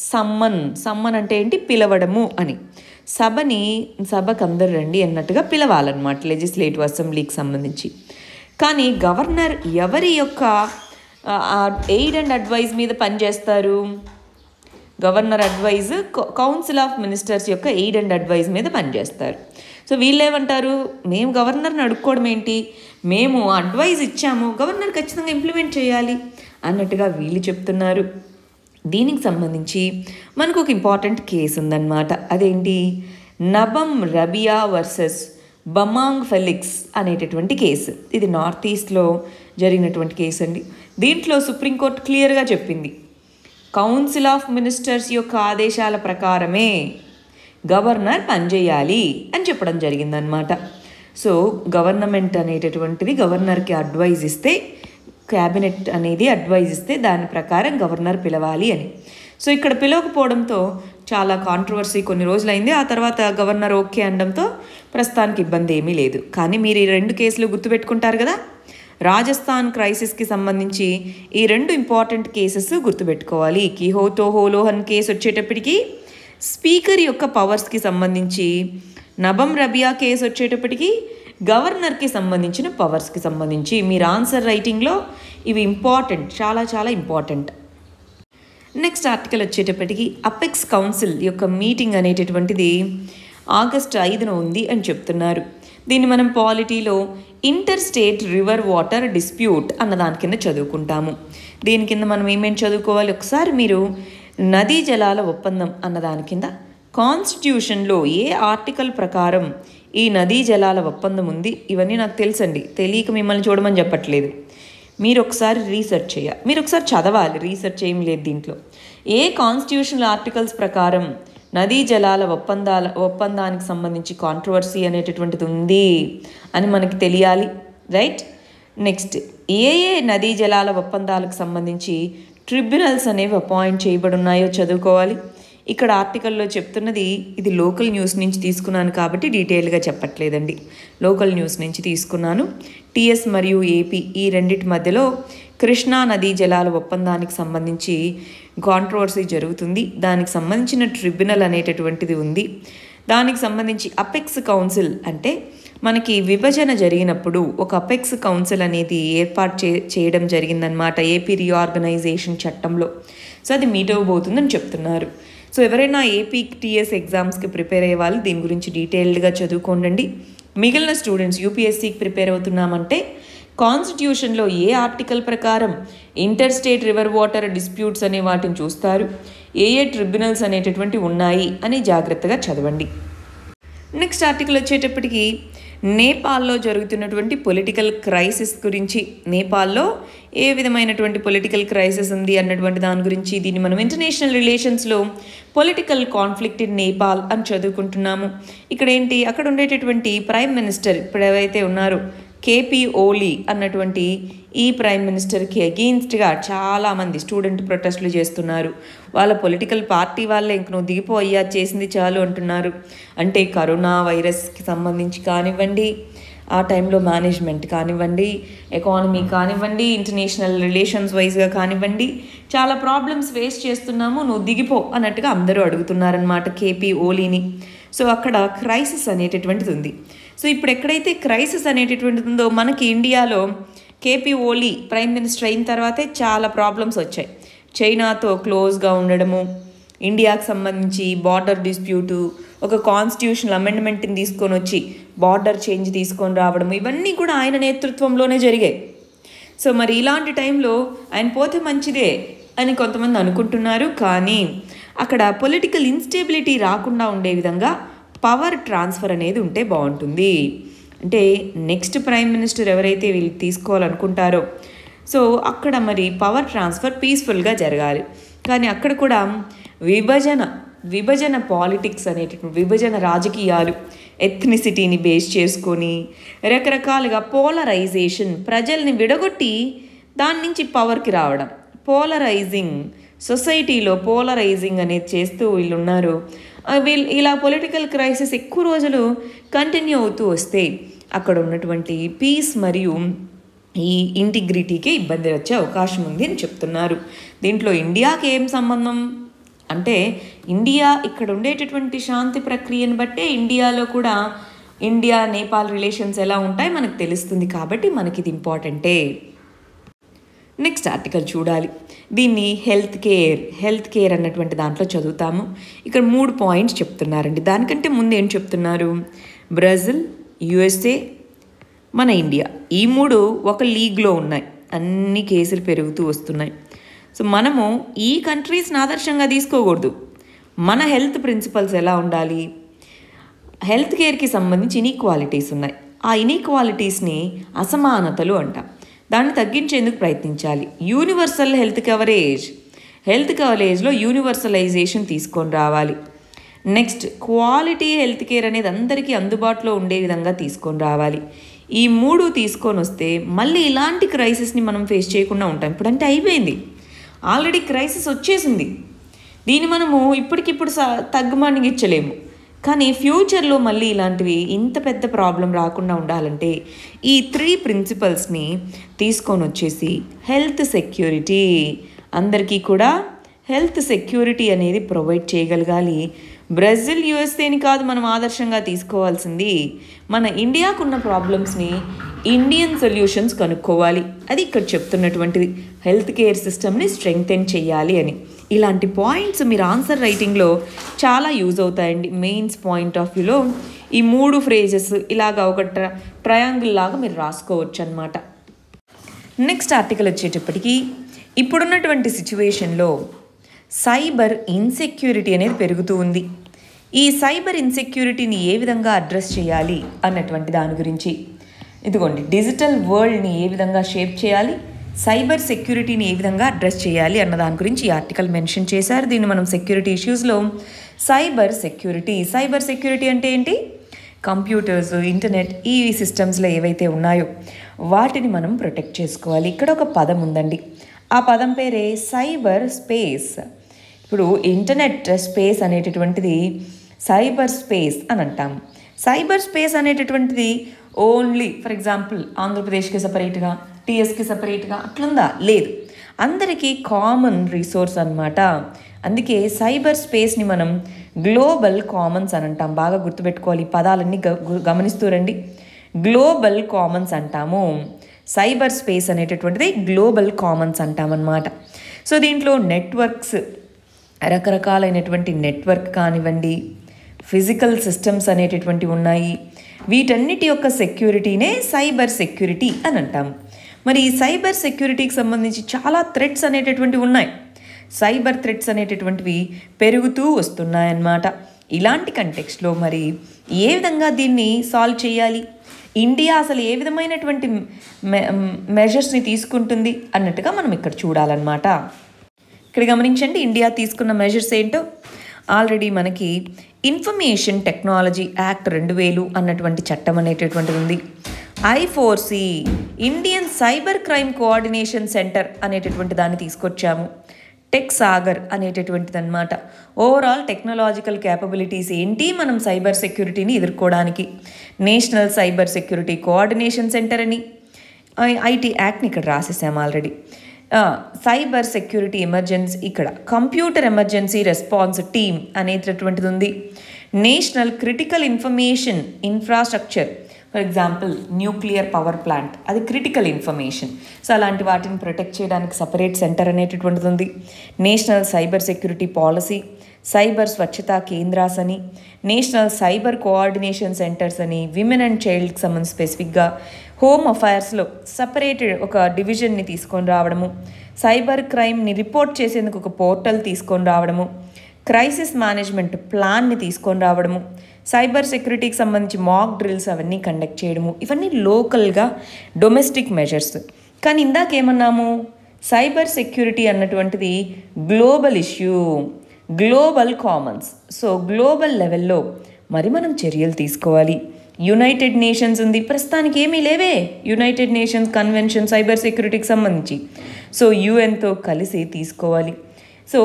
సమ్మన్ అంటే ఏంటి, పిలవడము అని, సభకు అందరు రండి అన్నట్టుగా పిలవాలన్నమాట లెజిస్లేటివ్ అసెంబ్లీకి సంబంధించి. కానీ గవర్నర్ ఎవరి యొక్క ఎయిడ్ అండ్ అడ్వైజ్ మీద పనిచేస్తారు, governor advice council of ministers యొక్క ఎయిడ్ అండ్ అడ్వైజ్ మీద పనిచేస్తారు. సో వీళ్ళేమంటారు, మేము గవర్నర్ని అడుక్కోవడం ఏంటి, మేము అడ్వైజ్ ఇచ్చాము, గవర్నర్ ఖచ్చితంగా ఇంప్లిమెంట్ చేయాలి అన్నట్టుగా వీళ్ళు చెప్తున్నారు. దీనికి సంబంధించి మనకు ఒక ఇంపార్టెంట్ కేసు ఉందన్నమాట. అదేంటి, నబం రబియా వర్సెస్ బమాంగ్ ఫెలిక్స్ అనేటటువంటి కేసు. ఇది నార్త్ ఈస్ట్లో జరిగినటువంటి కేసు అండి. దీంట్లో సుప్రీంకోర్టు క్లియర్గా చెప్పింది, కౌన్సిల్ ఆఫ్ మినిస్టర్స్ యొక్క ఆదేశాల ప్రకారమే గవర్నర్ పనిచేయాలి అని చెప్పడం జరిగిందనమాట. సో గవర్నమెంట్ అనేటటువంటిది గవర్నర్కి అడ్వైజ్ ఇస్తే, క్యాబినెట్ అనేది అడ్వైజ్ ఇస్తే దాని ప్రకారం గవర్నర్ పిలవాలి అని. సో ఇక్కడ పిలవకపోవడంతో చాలా కాంట్రవర్సీ కొన్ని రోజులైంది. ఆ తర్వాత గవర్నర్ ఓకే అనడంతో ప్రస్తుతానికి ఇబ్బంది ఏమీ లేదు. కానీ మీరు ఈ 2 కేసులు గుర్తుపెట్టుకుంటారు కదా, రాజస్థాన్ క్రైసిస్కి సంబంధించి ఈ 2 ఇంపార్టెంట్ కేసెస్ గుర్తుపెట్టుకోవాలి. కిహోతో హోలోహన్ కేసు వచ్చేటప్పటికి స్పీకర్ యొక్క పవర్స్కి సంబంధించి, నబం రబియా కేసు వచ్చేటప్పటికి గవర్నర్కి సంబంధించిన పవర్స్కి సంబంధించి. మీరు ఆన్సర్ రైటింగ్లో ఇవి ఇంపార్టెంట్, చాలా చాలా ఇంపార్టెంట్. నెక్స్ట్ ఆర్టికల్ వచ్చేటప్పటికి అపెక్స్ కౌన్సిల్ యొక్క మీటింగ్ అనేటటువంటిది ఆగస్టు 5న ఉంది అని చెప్తున్నారు. దీన్ని మనం పాలిటీలో inter state river water dispute అన్న దాని కింద చదువుకుంటాము. దీని కింద మనం ఏమేమి చదువుకోవాలి, ఒకసారి మీరు నదీ జలాల ఒప్పందం అన్న దాని కింద కాన్స్టిట్యూషన్లో ఏ ఆర్టికల్ ప్రకారం ఈ నదీ జలాల ఒప్పందం ఉంది? ఇవన్నీ నాకు తెలుసండి, తెలియక మిమ్మల్ని చూడమని చెప్పట్లేదు. మీరు ఒకసారి రీసెర్చ్ చేయాలి, మీరు ఒకసారి చదవాలి, రీసెర్చ్ ఏం లేదు దీంట్లో. ఏ కాన్స్టిట్యూషనల్ ఆర్టికల్స్ ప్రకారం నదీ జలాల ఒప్పందానికి సంబంధించి కాంట్రవర్సీ అనేటటువంటిది ఉంది అని మనకి తెలియాలి, రైట్? నెక్స్ట్, ఏ నదీ జలాల ఒప్పందాలకు సంబంధించి ట్రిబ్యునల్స్ అనేవి అపాయింట్ చేయబడి ఉన్నాయో చదువుకోవాలి. ఇక్కడ ఆర్టికల్లో చెప్తున్నది, ఇది లోకల్ న్యూస్ నుంచి తీసుకున్నాను కాబట్టి డీటెయిల్గా చెప్పట్లేదండి, లోకల్ న్యూస్ నుంచి తీసుకున్నాను. టీఎస్ మరియు ఏపీ ఈ రెండింటి మధ్యలో కృష్ణా నదీ జలాల ఒప్పందానికి సంబంధించి కాంట్రవర్సీ జరుగుతుంది. దానికి సంబంధించిన ట్రిబ్యునల్ అనేటటువంటిది ఉంది. దానికి సంబంధించి అపెక్స్ కౌన్సిల్, అంటే మనకి విభజన జరిగినప్పుడు ఒక అపెక్స్ కౌన్సిల్ అనేది ఏర్పాటు చేయడం జరిగిందనమాట ఏపీ రీఆర్గనైజేషన్ చట్టంలో. సో అది మీట్ అవ్వబోతుందని చెప్తున్నారు. సో ఎవరైనా ఏపీ టీఎస్ ఎగ్జామ్స్కి ప్రిపేర్ అయ్యే వాళ్ళు దీని గురించి డీటెయిల్డ్గా చదువుకోండి. మిగిలిన స్టూడెంట్స్ యూపీఎస్సీకి ప్రిపేర్ అవుతున్నామంటే కాన్స్టిట్యూషన్లో ఏ ఆర్టికల్ ప్రకారం inter state river water disputes అనే వాటిని చూస్తారు, ఏ ట్రిబ్యునల్స్ అనేటటువంటి ఉన్నాయి అని జాగ్రత్తగా చదవండి. నెక్స్ట్ ఆర్టికల్ వచ్చేటప్పటికి నేపాల్లో జరుగుతున్నటువంటి పొలిటికల్ క్రైసిస్ గురించి, నేపాల్లో ఏ విధమైనటువంటి పొలిటికల్ క్రైసిస్ ఉంది అన్నటువంటి దాని గురించి, దీన్ని మనం ఇంటర్నేషనల్ రిలేషన్స్లో పొలిటికల్ కాన్ఫ్లిక్ట్ ఇన్ నేపాల్ అని చదువుకుంటున్నాము. ఇక్కడ ఏంటి, అక్కడ ఉండేటటువంటి ప్రైమ్ మినిస్టర్ ఇప్పుడు ఏవైతే ఉన్నారో కేపీ ఓలీ అన్నటువంటి ఈ ప్రైమ్ మినిస్టర్కి అగెయిన్స్ట్గా చాలామంది స్టూడెంట్ ప్రొటెస్టులు చేస్తున్నారు. వాళ్ళ పొలిటికల్ పార్టీ వాళ్ళే ఇంక నువ్వు దిగిపోయ్యా, చేసింది చాలు అంటున్నారు. అంటే కరోనా వైరస్కి సంబంధించి కానివ్వండి, ఆ టైంలో మేనేజ్మెంట్ కానివ్వండి, ఎకానమీ కానివ్వండి, ఇంటర్నేషనల్ రిలేషన్స్ వైజ్గా కానివ్వండి, చాలా ప్రాబ్లమ్స్ ఫేస్ చేస్తున్నాము, నువ్వు దిగిపో అన్నట్టుగా అందరూ అడుగుతున్నారనమాట కేపీ ఓలీని. సో అక్కడ క్రైసిస్ అనేటటువంటిది ఉంది. సో ఇప్పుడు ఎక్కడైతే క్రైసిస్ అనేటటువంటిది ఉందో, మనకి ఇండియాలో కేపీ ఓలీ ప్రైమ్ మినిస్టర్ అయిన తర్వాతే చాలా ప్రాబ్లమ్స్ వచ్చాయి. చైనాతో క్లోజ్గా ఉండడము, ఇండియాకి సంబంధించి బార్డర్ డిస్ప్యూటు, ఒక కాన్స్టిట్యూషనల్ అమెండ్మెంట్ని తీసుకొని వచ్చి బార్డర్ చేంజ్ తీసుకొని రావడం, ఇవన్నీ కూడా ఆయన నేతృత్వంలోనే జరిగాయి. సో మరి ఇలాంటి టైంలో ఆయన పోతే మంచిదే అని కొంతమంది అనుకుంటున్నారు. కానీ అక్కడ పొలిటికల్ ఇన్స్టెబిలిటీ రాకుండా ఉండే విధంగా పవర్ ట్రాన్స్ఫర్ అనేది ఉంటే బాగుంటుంది. అంటే నెక్స్ట్ ప్రైమ్ మినిస్టర్ ఎవరైతే వీళ్ళు తీసుకోవాలనుకుంటారో, సో అక్కడ మరి పవర్ ట్రాన్స్ఫర్ పీస్ఫుల్గా జరగాలి. కానీ అక్కడ కూడా విభజన పాలిటిక్స్ అనేటటువంటి విభజన రాజకీయాలు, ఎథ్నిసిటీని బేస్ చేసుకొని రకరకాలుగా పోలరైజేషన్, ప్రజల్ని విడగొట్టి దాని నుంచి పవర్కి రావడం, పోలరైజింగ్, సొసైటీలో పోలరైజింగ్ అనేది చేస్తూ వీళ్ళు ఉన్నారు. ఇలా పొలిటికల్ క్రైసిస్ ఎక్కువ రోజులు కంటిన్యూ అవుతూ వస్తే అక్కడ ఉన్నటువంటి పీస్ మరియు ఈ ఇంటిగ్రిటీకి ఇబ్బంది వచ్చే అవకాశం ఉంది అని చెప్తున్నారు. దీంట్లో ఇండియాకి ఏం సంబంధం అంటే, ఇండియా ఇక్కడ ఉండేటటువంటి శాంతి ప్రక్రియను బట్టే ఇండియాలో కూడా ఇండియా నేపాల్ రిలేషన్స్ ఎలా ఉంటాయి మనకు తెలుస్తుంది. కాబట్టి మనకి ఇది ఇంపార్టెంటే. నెక్స్ట్ ఆర్టికల్ చూడాలి. దీన్ని హెల్త్ కేర్ అన్నటువంటి దాంట్లో చదువుతాము. ఇక్కడ 3 పాయింట్స్ చెప్తున్నారండి. దానికంటే ముందు ఏం చెప్తున్నారు, బ్రెజిల్, యుఎస్ఏ, మన ఇండియా, ఈ 3 ఒక లీగ్లో ఉన్నాయి. అన్ని కేసులు పెరుగుతూ వస్తున్నాయి. సో మనము ఈ కంట్రీస్ని ఆదర్శంగా తీసుకోకూడదు. మన హెల్త్ ప్రిన్సిపల్స్ ఎలా ఉండాలి, హెల్త్ కేర్కి సంబంధించి ఇన్ఈక్వాలిటీస్ ఉన్నాయి. ఆ ఇన్ఈక్వాలిటీస్ని అసమానతలు అంటాం. దాన్ని తగ్గించేందుకు ప్రయత్నించాలి. యూనివర్సల్ హెల్త్ కవరేజ్లో యూనివర్సలైజేషన్ తీసుకొని రావాలి. నెక్స్ట్, క్వాలిటీ హెల్త్ కేర్ అనేది అందరికీ అందుబాటులో ఉండే విధంగా తీసుకొని రావాలి. ఈ 3 తీసుకొని వస్తే మళ్ళీ ఇలాంటి క్రైసిస్ని మనం ఫేస్ చేయకుండా ఉంటాం. ఇప్పుడంటే అయిపోయింది, ఆల్రెడీ క్రైసిస్ వచ్చేసింది. దీన్ని మనము ఇప్పటికిప్పుడు తగ్గుమణిగించలేము. కానీ ఫ్యూచర్లో మళ్ళీ ఇలాంటివి ఇంత పెద్ద ప్రాబ్లం రాకుండా ఉండాలంటే ఈ 3 ప్రిన్సిపల్స్ని తీసుకొని వచ్చేసి హెల్త్ సెక్యూరిటీ, అందరికీ కూడా హెల్త్ సెక్యూరిటీ అనేది ప్రొవైడ్ చేయగలగాలి. బ్రెజిల్, యుఎస్ఏని కాదు మనం ఆదర్శంగా తీసుకోవాల్సింది, మన ఇండియాకున్న ప్రాబ్లమ్స్ని ఇండియన్ సొల్యూషన్స్ కనుక్కోవాలి. అది ఇక్కడ చెప్తున్నటువంటిది, హెల్త్ కేర్ సిస్టమ్ని స్ట్రెంగ్తెన్ చేయాలి అని. ఇలాంటి పాయింట్స్ మీరు ఆన్సర్ రైటింగ్లో చాలా యూజ్ అవుతాయండి. మెయిన్స్ పాయింట్ ఆఫ్ వ్యూలో ఈ 3 ఫ్రేజెస్ ఇలాగా ఒక ట్రయాంగిల్ లాగా మీరు రాసుకోవచ్చు అన్నమాట. నెక్స్ట్ ఆర్టికల్ వచ్చేటప్పటికి, ఇప్పుడున్నటువంటి సిచ్యువేషన్లో సైబర్ ఇన్సెక్యూరిటీ అనేది పెరుగుతూ ఉంది. ఈ సైబర్ ఇన్సెక్యూరిటీని ఏ విధంగా అడ్రస్ చేయాలి అన్నటువంటి దాని గురించి. ఇదిగోండి, డిజిటల్ వరల్డ్ని ఏ విధంగా షేప్ చేయాలి, సైబర్ సెక్యూరిటీని ఏ విధంగా అడ్రస్ చేయాలి అన్న దాని గురించి ఈ ఆర్టికల్ మెన్షన్ చేశారు. దీన్ని మనం సెక్యూరిటీ ఇష్యూస్లో సైబర్ సెక్యూరిటీ అంటే ఏంటి? కంప్యూటర్స్, ఇంటర్నెట్, ఈ సిస్టమ్స్లో ఏవైతే ఉన్నాయో వాటిని మనం ప్రొటెక్ట్ చేసుకోవాలి. ఇక్కడ ఒక పదం ఉందండి, ఆ పదం పేరే సైబర్ స్పేస్. ఇప్పుడు ఇంటర్నెట్ స్పేస్ అనేటటువంటిది సైబర్ స్పేస్ అని అంటాము. సైబర్ స్పేస్ అనేటటువంటిది ఓన్లీ ఫర్ ఎగ్జాంపుల్ ఆంధ్రప్రదేశ్కి సపరేట్గా, టీఎస్కి సపరేట్గా అట్లుందా? లేదు, అందరికీ కామన్ రిసోర్స్ అన్నమాట. అందుకే సైబర్ స్పేస్ని మనం గ్లోబల్ కామన్స్ అని అంటాం. బాగా గుర్తుపెట్టుకోవాలి, పదాలన్నీ గమనిస్తూ రండి. గ్లోబల్ కామన్స్ అంటాము, సైబర్ స్పేస్ అనేటటువంటిది గ్లోబల్ కామన్స్ అంటామన్నమాట. సో దీంట్లో నెట్వర్క్స్, రకరకాలైనటువంటి నెట్వర్క్ కానివ్వండి, ఫిజికల్ సిస్టమ్స్ అనేటటువంటివి ఉన్నాయి. వీటన్నిటి యొక్క సెక్యూరిటీనే సైబర్ సెక్యూరిటీ అని అంటాము. మరి ఈ సైబర్ సెక్యూరిటీకి సంబంధించి చాలా థ్రెట్స్ అనేటటువంటివి ఉన్నాయి. సైబర్ థ్రెట్స్ అనేటటువంటివి పెరుగుతూ వస్తున్నాయన్నమాట. ఇలాంటి కంటెక్స్ట్లో మరి ఏ విధంగా దీన్ని సాల్వ్ చేయాలి, ఇండియా అసలు ఏ విధమైనటువంటి మెజర్స్ని తీసుకుంటుంది అన్నట్టుగా మనం ఇక్కడ చూడాలన్నమాట. ఇక్కడ గమనించండి, ఇండియా తీసుకున్న మెజర్స్ ఏంటో. ఆల్రెడీ మనకి ఇన్ఫర్మేషన్ టెక్నాలజీ యాక్ట్ 2000 అన్నటువంటి చట్టం అనేటటువంటిది ఉంది. I4C Indian cyber crime coordination centre అనేటటువంటి దాన్ని తీసుకొచ్చాము. టెక్ సాగర్ అనేటటువంటిది అనమాట. ఓవరాల్ టెక్నాలజికల్ క్యాపబిలిటీస్ ఏంటి మనం సైబర్ సెక్యూరిటీని ఎదుర్కోవడానికి. National cyber security coordination centre అని ఐటీ యాక్ట్ని ఇక్కడ రాసేసాము ఆల్రెడీ. సైబర్ సెక్యూరిటీ ఎమర్జెన్సీ, ఇక్కడ కంప్యూటర్ ఎమర్జెన్సీ రెస్పాన్స్ టీమ్ అనేటటువంటిది ఉంది. National critical information infrastructure, for example nuclear power plant, అది క్రిటికల్ ఇన్ఫర్మేషన్. సో అలాంటి వాటిని ప్రొటెక్ట్ చేయడానికి సపరేట్ సెంటర్ అనేటటువంటిది ఉంది. National cyber security policy, cyber Swachhta Kendras అని, నేషనల్ సైబర్ కోఆర్డినేషన్ సెంటర్స్ అని, విమెన్ అండ్ చైల్డ్కి సంబంధించి స్పెసిఫిక్గా హోమ్ అఫైర్స్లో సపరేటెడ్ ఒక డివిజన్ని తీసుకొని రావడము, సైబర్ క్రైమ్ని రిపోర్ట్ చేసేందుకు ఒక పోర్టల్ తీసుకొని రావడము, క్రైసిస్ మేనేజ్మెంట్ ప్లాన్ని తీసుకొని రావడము, సైబర్ సెక్యూరిటీకి సంబంధించి మాక్ డ్రిల్స్ అవన్నీ కండక్ట్ చేయడము, ఇవన్నీ లోకల్గా డొమెస్టిక్ మెజర్స్. కానీ ఇందాకేమన్నాము, సైబర్ సెక్యూరిటీ అన్నటువంటిది global issue, global commons. So global లెవెల్లో మరి మనం చర్యలు తీసుకోవాలి. యునైటెడ్ నేషన్స్ ఉంది, ప్రస్తుతానికి ఏమీ లేవే యునైటెడ్ నేషన్స్ కన్వెన్షన్ సైబర్ సెక్యూరిటీకి సంబంధించి. సో యుఎన్తో కలిసి తీసుకోవాలి. సో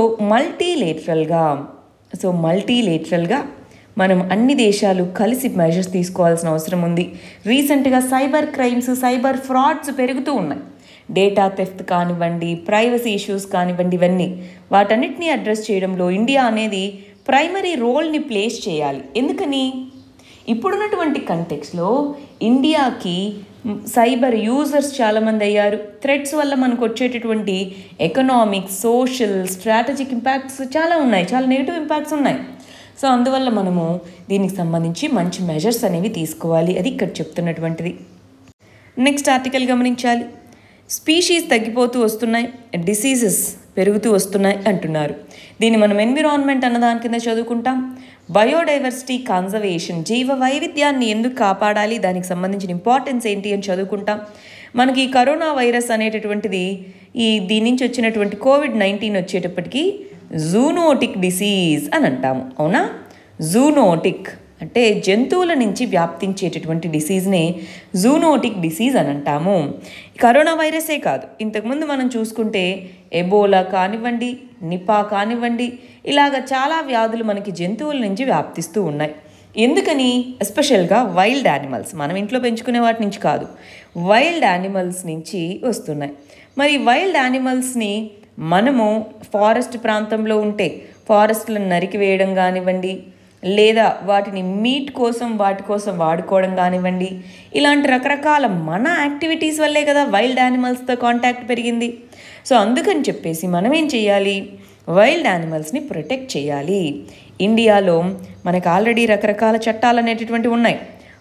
మల్టీలేటరల్గా మనం అన్ని దేశాలు కలిసి మెజర్స్ తీసుకోవాల్సిన అవసరం ఉంది. రీసెంట్గా సైబర్ క్రైమ్స్, సైబర్ ఫ్రాడ్స్ పెరుగుతూ ఉన్నాయి. డేటా థెఫ్ట్ కానివ్వండి, ప్రైవసీ ఇష్యూస్ కానివ్వండి, ఇవన్నీ వాటన్నిటిని అడ్రస్ చేయడంలో ఇండియా అనేది ప్రైమరీ రోల్ని ప్లేస్ చేయాలి. ఎందుకని? ఇప్పుడున్నటువంటి కంటెక్స్లో ఇండియాకి సైబర్ యూజర్స్ చాలామంది అయ్యారు. థ్రెట్స్ వల్ల మనకు వచ్చేటటువంటి ఎకనామిక్, సోషల్, స్ట్రాటజిక్ ఇంపాక్ట్స్ చాలా ఉన్నాయి, చాలా నెగిటివ్ ఇంపాక్ట్స్ ఉన్నాయి. సో అందువల్ల మనము దీనికి సంబంధించి మంచి మెజర్స్ అనేవి తీసుకోవాలి. అది ఇక్కడ చెప్తున్నటువంటిది. నెక్స్ట్ ఆర్టికల్ గమనించాలి. స్పీషీస్ తగ్గిపోతూ వస్తున్నాయి, డిసీజెస్ పెరుగుతూ వస్తున్నాయి అంటున్నారు. దీన్ని మనం ఎన్విరాన్మెంట్ అన్నదాని కింద చదువుకుంటాం. బయోడైవర్సిటీ కన్జర్వేషన్, జీవ వైవిధ్యాన్ని ఎందుకు కాపాడాలి, దానికి సంబంధించిన ఇంపార్టెన్స్ ఏంటి అని చదువుకుంటాం. మనకి కరోనా వైరస్ అనేటటువంటిది దీని నుంచి వచ్చినటువంటి COVID-19 వచ్చేటప్పటికి జూనోటిక్ డిసీజ్ అని అంటాము. అవునా? జూనోటిక్ అంటే జంతువుల నుంచి వ్యాప్తించేటటువంటి డిసీజ్నే జూనోటిక్ డిసీజ్ అని అంటాము. కరోనా వైరసే కాదు, ఇంతకుముందు మనం చూసుకుంటే ఎబోలా కానివ్వండి, నిపా కానివ్వండి, ఇలాగ చాలా వ్యాధులు మనకి జంతువుల నుంచి వ్యాప్తిస్తూ ఉన్నాయి. ఎందుకని? ఎస్పెషల్గా వైల్డ్ యానిమల్స్, మనం ఇంట్లో పెంచుకునే వాటి నుంచి కాదు, వైల్డ్ యానిమల్స్ నుంచి వస్తున్నాయి. మరి వైల్డ్ యానిమల్స్ని మనము ఫారెస్ట్ ప్రాంతంలో ఉంటే ఫారెస్ట్లను నరికివేయడం కానివ్వండి, లేదా వాటిని మీట్ కోసం వాటి కోసం వాడుకోవడం కానివ్వండి, ఇలాంటి రకరకాల మన యాక్టివిటీస్ వల్లే కదా వైల్డ్ యానిమల్స్తో కాంటాక్ట్ పెరిగింది. సో అందుకని చెప్పేసి మనం ఏం చేయాలి, వైల్డ్ యానిమల్స్ని ప్రొటెక్ట్ చేయాలి. ఇండియాలో మనకు ఆల్రెడీ రకరకాల చట్టాలు అనేటటువంటివి ఉన్నాయి.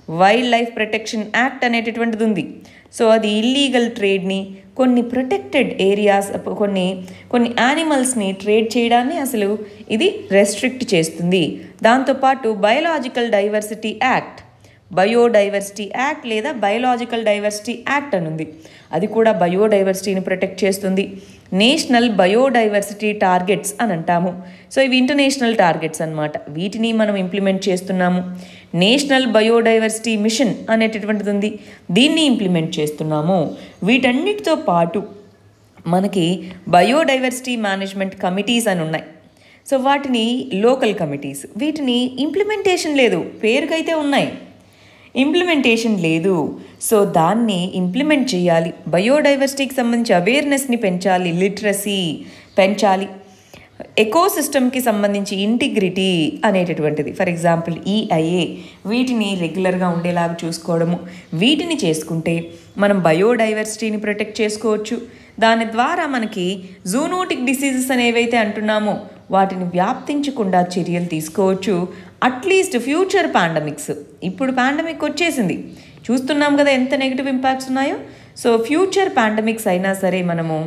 వైల్డ్ లైఫ్ ప్రొటెక్షన్ యాక్ట్ అనేటటువంటిది ఉంది. సో అది ఇల్లీగల్ ట్రేడ్ని, కొన్ని ప్రొటెక్టెడ్ ఏరియాస్, కొన్ని యానిమల్స్ని ట్రేడ్ చేయడాన్ని అసలు ఇది రెస్ట్రిక్ట్ చేస్తుంది. దాంతోపాటు biological diversity act, biodiversity act లేదా బయోలాజికల్ డైవర్సిటీ యాక్ట్ అని ఉంది. అది కూడా బయోడైవర్సిటీని ప్రొటెక్ట్ చేస్తుంది. నేషనల్ బయోడైవర్సిటీ టార్గెట్స్ అని అంటాము. సో ఇవి ఇంటర్నేషనల్ టార్గెట్స్ అన్నమాట. వీటిని మనం ఇంప్లిమెంట్ చేస్తున్నాము. నేషనల్ బయోడైవర్సిటీ మిషన్ అనేటటువంటిది ఉంది, దీన్ని ఇంప్లిమెంట్ చేస్తున్నాము. వీటన్నిటితో పాటు మనకి బయోడైవర్సిటీ మేనేజ్మెంట్ కమిటీస్ అని ఉన్నాయి. సో వాటిని లోకల్ కమిటీస్, వీటిని ఇంప్లిమెంటేషన్ లేదు, పేరుకైతే ఉన్నాయి, ఇంప్లిమెంటేషన్ లేదు. సో దాన్ని ఇంప్లిమెంట్ చేయాలి. బయోడైవర్సిటీకి సంబంధించి అవేర్నెస్ని పెంచాలి, లిటరసీ పెంచాలి. ఎకోసిస్టమ్కి సంబంధించి ఇంటిగ్రిటీ అనేటటువంటిది, ఫర్ ఎగ్జాంపుల్ ఈఐఏ, వీటిని రెగ్యులర్గా ఉండేలాగా చూసుకోవడము. వీటిని చేసుకుంటే మనం బయోడైవర్సిటీని ప్రొటెక్ట్ చేసుకోవచ్చు. దాని ద్వారా మనకి జూనోటిక్ డిసీజెస్ అనేవైతే అంటున్నామో వాటిని వ్యాప్తించకుండా చర్యలు తీసుకోవచ్చు. అట్లీస్ట్ ఫ్యూచర్ పాండమిక్స్, ఇప్పుడు పాండమిక్ వచ్చేసింది, చూస్తున్నాం కదా ఎంత నెగిటివ్ ఇంపాక్ట్స్ ఉన్నాయో. సో ఫ్యూచర్ పాండమిక్స్ అయినా సరే మనము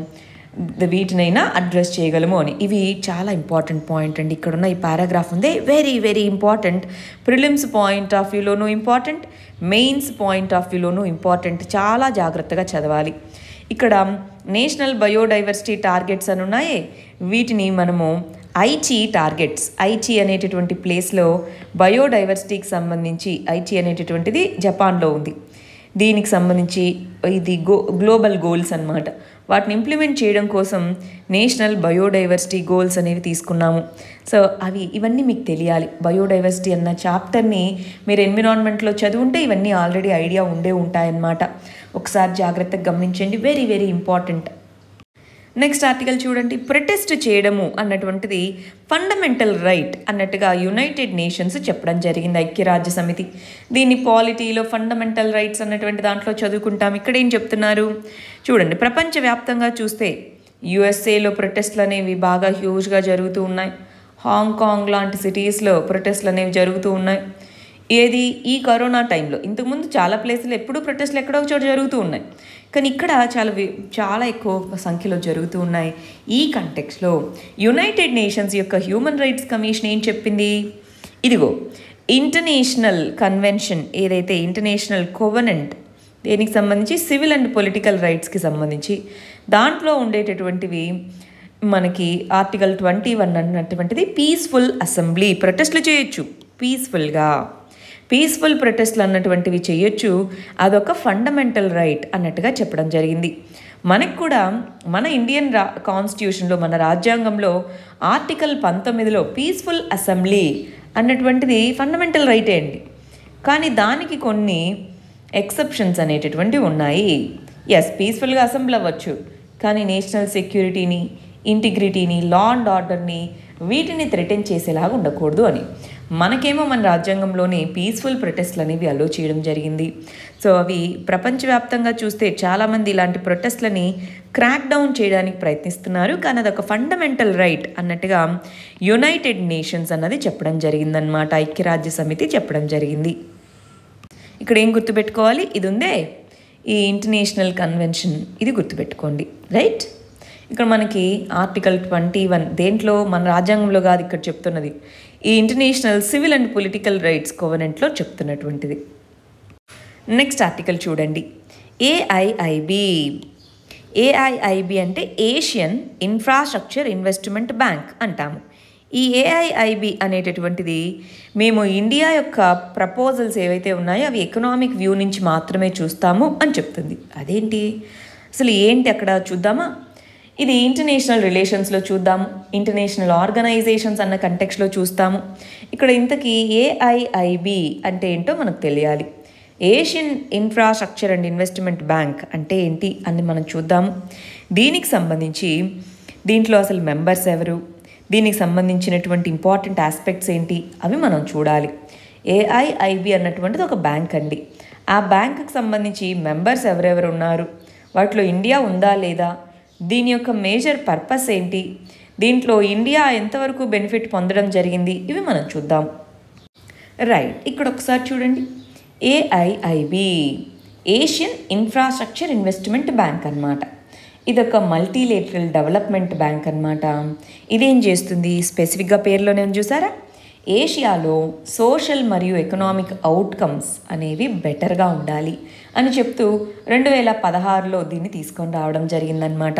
వీటినైనా అడ్రస్ చేయగలము అని. ఇవి చాలా ఇంపార్టెంట్ పాయింట్ అండి. ఇక్కడ ఉన్న ఈ పారాగ్రాఫ్ ఉంది very very important. Prelims point of వ్యూలోనూ ఇంపార్టెంట్, మెయిన్స్ పాయింట్ ఆఫ్ వ్యూలోనూ ఇంపార్టెంట్. చాలా జాగ్రత్తగా చదవాలి. ఇక్కడ నేషనల్ బయోడైవర్సిటీ టార్గెట్స్ అని ఉన్నాయి. వీటిని మనము ఐచి టార్గెట్స్, ఐచి అనేటటువంటి ప్లేస్లో బయోడైవర్సిటీకి సంబంధించి, ఐచి అనేటటువంటిది జపాన్లో ఉంది, దీనికి సంబంధించి ఇది గ్లోబల్ గోల్స్ అన్నమాట. వాటిని ఇంప్లిమెంట్ చేయడం కోసం నేషనల్ బయోడైవర్సిటీ గోల్స్ అనేవి తీసుకున్నాము. సో ఇవన్నీ మీకు తెలియాలి. బయోడైవర్సిటీ అన్న చాప్టర్ని మీరు ఎన్విరాన్మెంట్లో చదువుంటే ఇవన్నీ ఆల్రెడీ ఐడియా ఉంటాయన్నమాట. ఒకసారి జాగ్రత్తగా గమనించండి, very very important. Next article చూడండి. ప్రొటెస్ట్ చేయడము అన్నటువంటిది ఫండమెంటల్ రైట్ అన్నట్టుగా యునైటెడ్ నేషన్స్ చెప్పడం జరిగింది, ఐక్యరాజ్య సమితి. దీన్ని పాలిటీలో ఫండమెంటల్ రైట్స్ అన్నటువంటి దాంట్లో చదువుకుంటాం. ఇక్కడ ఏం చెప్తున్నారు చూడండి. ప్రపంచవ్యాప్తంగా చూస్తే యుఎస్ఏలో ప్రొటెస్ట్లు అనేవి బాగా హ్యూజ్గా జరుగుతూ ఉన్నాయి. హాంకాంగ్ లాంటి సిటీస్లో ప్రొటెస్ట్లు అనేవి జరుగుతూ ఉన్నాయి. ఏది ఈ కరోనా టైంలో, ఇంతకుముందు చాలా ప్లేసులు ఎప్పుడూ ప్రొటెస్ట్లు ఎక్కడో ఒక చోట జరుగుతూ ఉన్నాయి, కానీ ఇక్కడ చాలా ఎక్కువ సంఖ్యలో జరుగుతూ ఉన్నాయి. ఈ కంటెక్స్లో యునైటెడ్ నేషన్స్ యొక్క హ్యూమన్ రైట్స్ కమిషన్ ఏం చెప్పింది? ఇదిగో ఇంటర్నేషనల్ కన్వెన్షన్, ఏదైతే ఇంటర్నేషనల్ కోవెనెంట్, దేనికి సంబంధించి సివిల్ అండ్ పొలిటికల్ రైట్స్కి సంబంధించి, దాంట్లో ఉండేటటువంటివి మనకి ఆర్టికల్ 21 అన్నటువంటిది పీస్ఫుల్ అసెంబ్లీ, ప్రొటెస్ట్లు చేయొచ్చు పీస్ఫుల్గా, పీస్ఫుల్ ప్రొటెస్ట్లు అన్నటువంటివి చేయొచ్చు, అదొక ఫండమెంటల్ రైట్ అన్నట్టుగా చెప్పడం జరిగింది. మనకు కూడా మన ఇండియన్ కాన్స్టిట్యూషన్లో, మన రాజ్యాంగంలో ఆర్టికల్ 19లో పీస్ఫుల్ అసెంబ్లీ అన్నటువంటిది ఫండమెంటల్ రైటే అండి. కానీ దానికి కొన్ని ఎక్సెప్షన్స్ అనేటటువంటివి ఉన్నాయి. ఎస్, పీస్ఫుల్గా అసెంబ్లీ అవ్వచ్చు, కానీ నేషనల్ సెక్యూరిటీని, ఇంటిగ్రిటీని, లా అండ్ ఆర్డర్ని, వీటిని థ్రెటన్ చేసేలాగా ఉండకూడదు అని. మనకేమో మన రాజ్యాంగంలోనే పీస్ఫుల్ ప్రొటెస్ట్లు అనేవి అలో చేయడం జరిగింది. సో అవి ప్రపంచవ్యాప్తంగా చూస్తే చాలామంది ఇలాంటి ప్రొటెస్ట్లని క్రాక్ డౌన్ చేయడానికి ప్రయత్నిస్తున్నారు, కానీ అదొక ఫండమెంటల్ రైట్ అన్నట్టుగా యునైటెడ్ నేషన్స్ అన్నది చెప్పడం జరిగిందనమాట, ఐక్యరాజ్య సమితి చెప్పడం జరిగింది. ఇక్కడ ఏం గుర్తుపెట్టుకోవాలి? ఇది ఉందే, ఈ ఇంటర్నేషనల్ కన్వెన్షన్, ఇది గుర్తుపెట్టుకోండి, రైట్? ఇక్కడ మనకి ఆర్టికల్ 21 దేంట్లో, మన రాజ్యాంగంలో కాదు ఇక్కడ చెప్తున్నది, ఈ international civil and political rights కోవెనెంట్లో చెప్తున్నటువంటిది. నెక్స్ట్ ఆర్టికల్ చూడండి. ఏఐఐబి. ఏఐఐబి అంటే ఏషియన్ ఇన్ఫ్రాస్ట్రక్చర్ ఇన్వెస్ట్మెంట్ బ్యాంక్ అంటాము. ఈ ఏఐఐబి అనేటటువంటిది మేము ఇండియా యొక్క ప్రపోజల్స్ ఏవైతే ఉన్నాయో అవి ఎకనామిక్ వ్యూ నుంచి మాత్రమే చూస్తాము అని చెప్తుంది. అదేంటి అసలు ఏంటి అక్కడ చూద్దామా? ఇది ఇంటర్నేషనల్ రిలేషన్స్లో చూద్దాము, ఇంటర్నేషనల్ ఆర్గనైజేషన్స్ అన్న కంటెక్స్లో చూస్తాము. ఇక్కడ ఇంతకీ ఏఐఐబి అంటే ఏంటో మనకు తెలియాలి. Asian infrastructure and investment bank అంటే ఏంటి అని మనం చూద్దాము. దీనికి సంబంధించి దీంట్లో అసలు మెంబర్స్ ఎవరు, దీనికి సంబంధించినటువంటి ఇంపార్టెంట్ ఆస్పెక్ట్స్ ఏంటి అవి మనం చూడాలి. ఏఐఐబి అన్నటువంటిది ఒక బ్యాంక్ అండి. ఆ బ్యాంకుకి సంబంధించి మెంబర్స్ ఎవరెవరు ఉన్నారు, వాటిలో ఇండియా ఉందా లేదా, దీని యొక్క మేజర్ పర్పస్ ఏంటి, దీంట్లో ఇండియా ఎంతవరకు బెనిఫిట్ పొందడం జరిగింది, ఇవి మనం చూద్దాం. రైట్, ఇక్కడ ఒకసారి చూడండి. AIIB Asian infrastructure investment bank అన్నమాట. ఇదొక మల్టీలేటరల్ డెవలప్మెంట్ బ్యాంక్ అన్నమాట. ఇదేం చేస్తుంది, స్పెసిఫిక్గా పేరులోనే చూసారా, ఏషియాలో సోషల్ మరియు ఎకనామిక్ అవుట్కమ్స్ అనేవి బెటర్గా ఉండాలి అని చెప్తూ 2016లో దీన్ని తీసుకొని రావడం జరిగిందనమాట.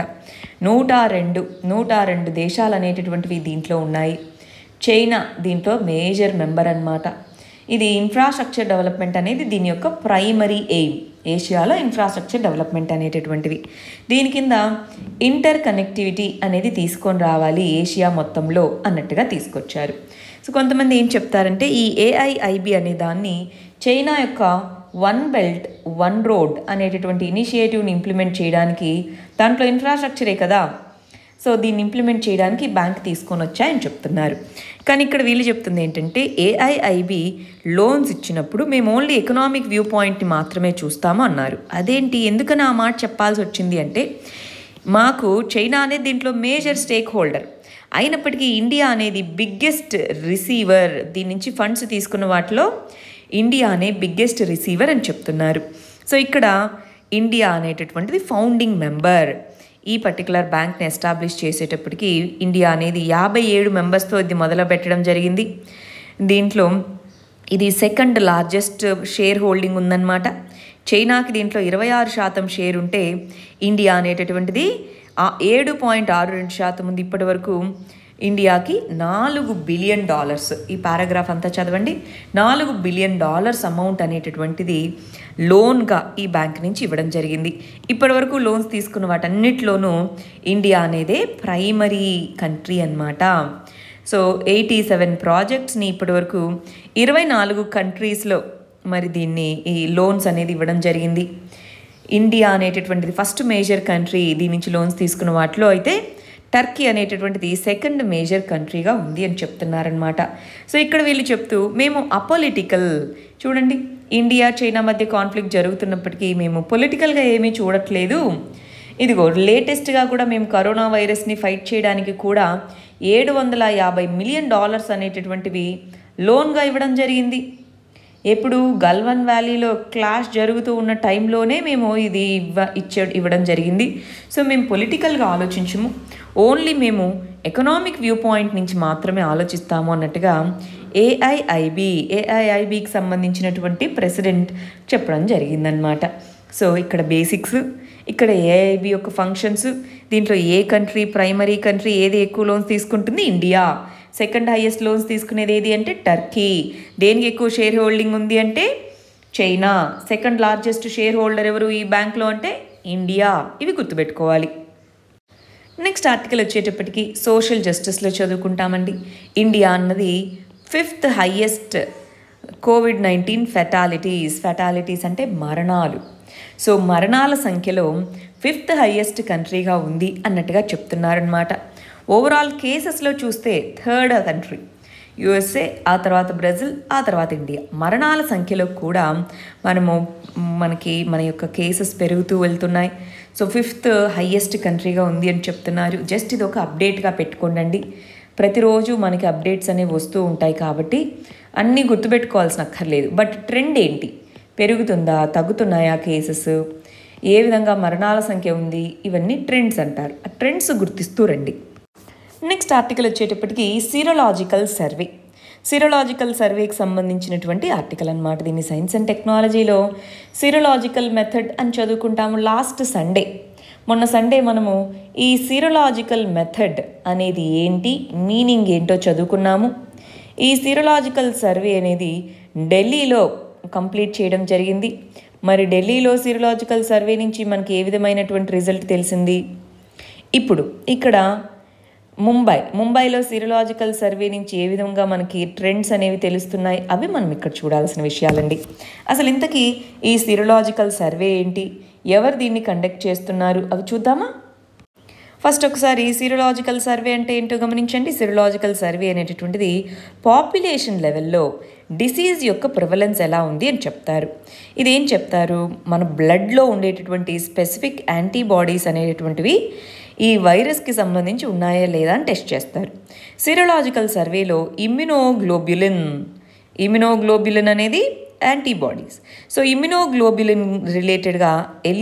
102 దేశాలు అనేటటువంటివి దీంట్లో ఉన్నాయి. చైనా దీంట్లో మేజర్ మెంబర్ అన్నమాట. ఇది ఇన్ఫ్రాస్ట్రక్చర్ డెవలప్మెంట్ అనేది దీని యొక్క ప్రైమరీ ఎయిమ్, ఏషియాలో ఇన్ఫ్రాస్ట్రక్చర్ డెవలప్మెంట్ అనేటటువంటివి. దీని కింద ఇంటర్ కనెక్టివిటీ అనేది తీసుకొని రావాలి ఏషియా మొత్తంలో అన్నట్టుగా తీసుకొచ్చారు. సో కొంతమంది ఏం చెప్తారంటే ఈ ఏఐఐబి అనే దాన్ని చైనా యొక్క వన్ బెల్ట్ వన్ రోడ్ అనేటటువంటి ఇనిషియేటివ్ని ఇంప్లిమెంట్ చేయడానికి, దాంట్లో ఇన్ఫ్రాస్ట్రక్చరే కదా, సో దీన్ని ఇంప్లిమెంట్ చేయడానికి బ్యాంక్ తీసుకొని వచ్చాయని చెప్తున్నారు. కానీ ఇక్కడ వీళ్ళు చెప్తుంది ఏంటంటే ఏఐఐబి లోన్స్ ఇచ్చినప్పుడు మేము ఓన్లీ ఎకనామిక్ వ్యూ పాయింట్ని మాత్రమే చూస్తాము అన్నారు. అదేంటి, ఎందుకని ఆ మాట చెప్పాల్సి వచ్చింది అంటే, మాకు చైనా అనేది దీంట్లో మేజర్ స్టేక్ హోల్డర్ అయినప్పటికీ ఇండియా అనేది బిగ్గెస్ట్ రిసీవర్, దీని నుంచి ఫండ్స్ తీసుకున్న వాటిలో ఇండియా అనే బిగ్గెస్ట్ రిసీవర్ అని చెప్తున్నారు. సో ఇక్కడ ఇండియా అనేటటువంటిది ఫౌండింగ్ మెంబర్. ఈ పర్టికులర్ బ్యాంక్ని ఎస్టాబ్లిష్ చేసేటప్పటికి ఇండియా అనేది 57 మెంబర్స్తో ఇది మొదలు పెట్టడం జరిగింది. దీంట్లో ఇది సెకండ్ లార్జెస్ట్ షేర్ హోల్డింగ్ ఉందన్నమాట. చైనాకి దీంట్లో 26% షేర్ ఉంటే ఇండియా అనేటటువంటిది 7.62% ఉంది. ఇప్పటి వరకు ఇండియాకి $4 బిలియన్, ఈ పారాగ్రాఫ్ అంతా చదవండి, $4 బిలియన్ అమౌంట్ అనేటటువంటిది లోన్గా ఈ బ్యాంక్ నుంచి ఇవ్వడం జరిగింది. ఇప్పటి వరకు లోన్స్ తీసుకున్న వాటన్నిటిలోనూ ఇండియా అనేదే ప్రైమరీ కంట్రీ అన్నమాట. సో 87 ప్రాజెక్ట్స్ని ఇప్పటి వరకు 24 కంట్రీస్లో మరి దీన్ని ఈ లోన్స్ అనేది ఇవ్వడం జరిగింది. ఇండియా అనేటటువంటిది ఫస్ట్ మేజర్ కంట్రీ, దీని నుంచి లోన్స్ తీసుకున్న వాటిలో అయితే టర్కీ అనేటటువంటిది సెకండ్ మేజర్ కంట్రీగా ఉంది అని చెప్తున్నారనమాట. సో ఇక్కడ వీళ్ళు చెప్తూ మేము అపొలిటికల్, చూడండి ఇండియా చైనా మధ్య కాన్ఫ్లిక్ట్ జరుగుతున్నప్పటికీ మేము పొలిటికల్గా ఏమీ చూడట్లేదు. ఇదిగో లేటెస్ట్గా కూడా మేము కరోనా వైరస్ని ఫైట్ చేయడానికి కూడా $750 మిలియన్ అనేటటువంటివి లోన్గా ఇవ్వడం జరిగింది. ఎప్పుడు గల్వాన్ వ్యాలీలో క్లాష్ జరుగుతూ ఉన్న టైంలోనే మేము ఇది ఇవ్వడం జరిగింది. సో మేము పొలిటికల్గా ఆలోచించము, ఓన్లీ మేము ఎకనామిక్ వ్యూ పాయింట్ నుంచి మాత్రమే ఆలోచిస్తాము అన్నట్టుగా ఏఐఐబికి సంబంధించినటువంటి ప్రెసిడెంట్ చెప్పడం జరిగిందనమాట. సో ఇక్కడ బేసిక్స్, ఇక్కడ ఏఐబి యొక్క ఫంక్షన్స్, దీంట్లో ఏ కంట్రీ ప్రైమరీ కంట్రీ ఏది ఎక్కువ లోన్స్ తీసుకుంటుంది, ఇండియా. సెకండ్ హైయెస్ట్ లోన్స్ తీసుకునేది ఏది అంటే టర్కీ. దేనికి ఎక్కువ షేర్ హోల్డింగ్ ఉంది అంటే China. Second largest share holder ఎవరు ఈ బ్యాంక్లో అంటే ఇండియా. ఇవి గుర్తుపెట్టుకోవాలి. నెక్స్ట్ ఆర్టికల్ వచ్చేటప్పటికి సోషల్ జస్టిస్లో చదువుకుంటామండి. ఇండియా అన్నది 5th హైయెస్ట్ COVID-19 ఫెటాలిటీస్ అంటే మరణాలు. సో మరణాల సంఖ్యలో 5th హైయెస్ట్ కంట్రీగా ఉంది అన్నట్టుగా చెప్తున్నారనమాట. ఓవరాల్ కేసెస్లో చూస్తే 3rd కంట్రీ యుఎస్ఏ, ఆ తర్వాత బ్రెజిల్, ఆ తర్వాత ఇండియా. మరణాల సంఖ్యలో కూడా మన యొక్క కేసెస్ పెరుగుతూ వెళ్తున్నాయి. సో 5th హైయెస్ట్ కంట్రీగా ఉంది అని చెప్తున్నారు. జస్ట్ ఇది ఒక అప్డేట్గా పెట్టుకోండి. ప్రతిరోజు మనకి అప్డేట్స్ అనేవి వస్తూ ఉంటాయి కాబట్టి అన్నీ గుర్తుపెట్టుకోవాల్సిన అక్కర్లేదు. బట్ ట్రెండ్ ఏంటి, పెరుగుతుందా, తగ్గుతున్నాయా కేసెస్, ఏ విధంగా మరణాల సంఖ్య ఉంది, ఇవన్నీ ట్రెండ్స్ అంటారు. ఆ ట్రెండ్స్ గుర్తిస్తూ రండి. నెక్స్ట్ ఆర్టికల్ వచ్చేటప్పటికి సిరలాజికల్ సర్వేకి సంబంధించినటువంటి ఆర్టికల్ అన్నమాట. దీన్ని సైన్స్ అండ్ టెక్నాలజీలో సిరలాజికల్ మెథడ్ అని చదువుకుంటాము. మొన్న సండే మనము ఈ సిరలాజికల్ మెథడ్ అనేది ఏంటి, మీనింగ్ ఏంటో చదువుకున్నాము. ఈ సిరలాజికల్ సర్వే అనేది ఢిల్లీలో కంప్లీట్ చేయడం జరిగింది. మరి ఢిల్లీలో సిరలాజికల్ సర్వే నుంచి మనకి ఏ విధమైనటువంటి రిజల్ట్ తెలిసింది. ఇప్పుడు ఇక్కడ ముంబైలో సిరలాజికల్ సర్వే నుంచి ఏ విధంగా మనకి ట్రెండ్స్ అనేవి తెలుస్తున్నాయి, అవి మనం ఇక్కడ చూడాల్సిన విషయాలండి. అసలు ఇంతకీ ఈ సిరలాజికల్ సర్వే ఏంటి, ఎవరు దీన్ని కండక్ట్ చేస్తున్నారు, అవి చూద్దామా. ఫస్ట్ ఒకసారి సిరలాజికల్ సర్వే అంటే ఏంటో గమనించండి. సిరలాజికల్ సర్వే అనేటటువంటిది పాపులేషన్ లెవెల్లో డిసీజ్ యొక్క ప్రివలెన్స్ ఎలా ఉంది అని చెప్తారు. ఇదేం చెప్తారు, మన బ్లడ్లో ఉండేటటువంటి స్పెసిఫిక్ యాంటీబాడీస్ అనేటటువంటివి ఈ వైరస్కి సంబంధించి ఉన్నాయా లేదా అని టెస్ట్ చేస్తారు. సిరలాజికల్ సర్వేలో ఇమ్యునోగ్లోబ్యులిన్ అనేది యాంటీబాడీస్. సో ఇమ్యునోగ్లోబులిన్ రిలేటెడ్గా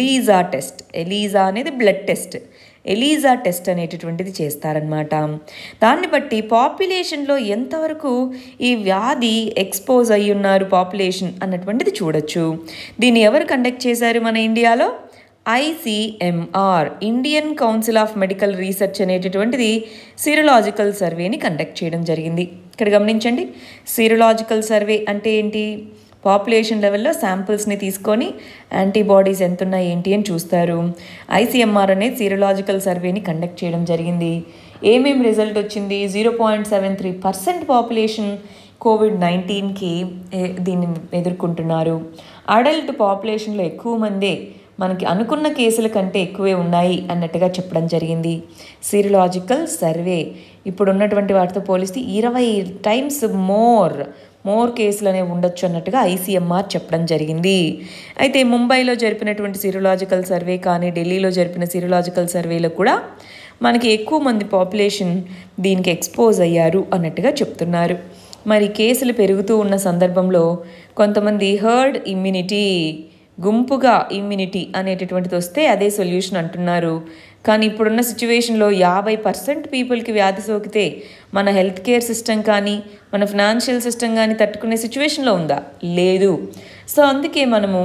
ఎలీజా అనేది బ్లడ్ టెస్ట్, ఎలీజా టెస్ట్ అనేటటువంటిది చేస్తారనమాట. దాన్ని బట్టి పాపులేషన్లో ఎంతవరకు ఈ వ్యాధి ఎక్స్పోజ్ అయ్యి ఉన్నారు పాపులేషన్ అన్నటువంటిది చూడొచ్చు. దీన్ని ఎవరు కండక్ట్ చేశారు మన ఇండియాలో? ICMR, Indian Council of Medical Research అనేటటువంటిది సీరలాజికల్ సర్వేని కండక్ట్ చేయడం జరిగింది. ఇక్కడ గమనించండి, సీరలాజికల్ సర్వే అంటే ఏంటి? పాపులేషన్ లెవెల్లో శాంపిల్స్ని తీసుకొని యాంటీబాడీస్ ఎంత ఉన్నాయి ఏంటి అని చూస్తారు. ఐసిఎంఆర్ అనేది సీరలాజికల్ సర్వేని కండక్ట్ చేయడం జరిగింది. ఏమేమి రిజల్ట్ వచ్చింది? 0.73% పాపులేషన్ కోవిడ్-19కి దీన్ని ఎదుర్కొంటున్నారు. అడల్ట్ పాపులేషన్లో ఎక్కువ మందే మనకి అనుకున్న కేసుల కంటే ఎక్కువే ఉన్నాయి అన్నట్టుగా చెప్పడం జరిగింది. సీరలాజికల్ సర్వే ఇప్పుడు ఉన్నటువంటి వాటితో పోలిస్తే 20 times మోర్ కేసులు అనేవి ఉండొచ్చు అన్నట్టుగా ఐసిఎంఆర్ చెప్పడం జరిగింది. అయితే ముంబైలో జరిపినటువంటి సీరలాజికల్ సర్వే కానీ ఢిల్లీలో జరిపిన సీరలాజికల్ సర్వేలో కూడా మనకి ఎక్కువ మంది పాపులేషన్ దీనికి ఎక్స్పోజ్ అయ్యారు అన్నట్టుగా చెప్తున్నారు. మరి కేసులు పెరుగుతూ ఉన్న సందర్భంలో కొంతమంది హర్డ్ ఇమ్యూనిటీ, గుంపుగా ఇమ్యూనిటీ అనేటటువంటిది వస్తే అదే సొల్యూషన్ అంటున్నారు. కానీ ఇప్పుడున్న సిచ్యువేషన్లో 50% పీపుల్కి వ్యాధి సోకితే మన హెల్త్ కేర్ సిస్టమ్ కానీ మన ఫినాన్షియల్ సిస్టమ్ కానీ తట్టుకునే సిచ్యువేషన్లో ఉందా? లేదు. సో అందుకే మనము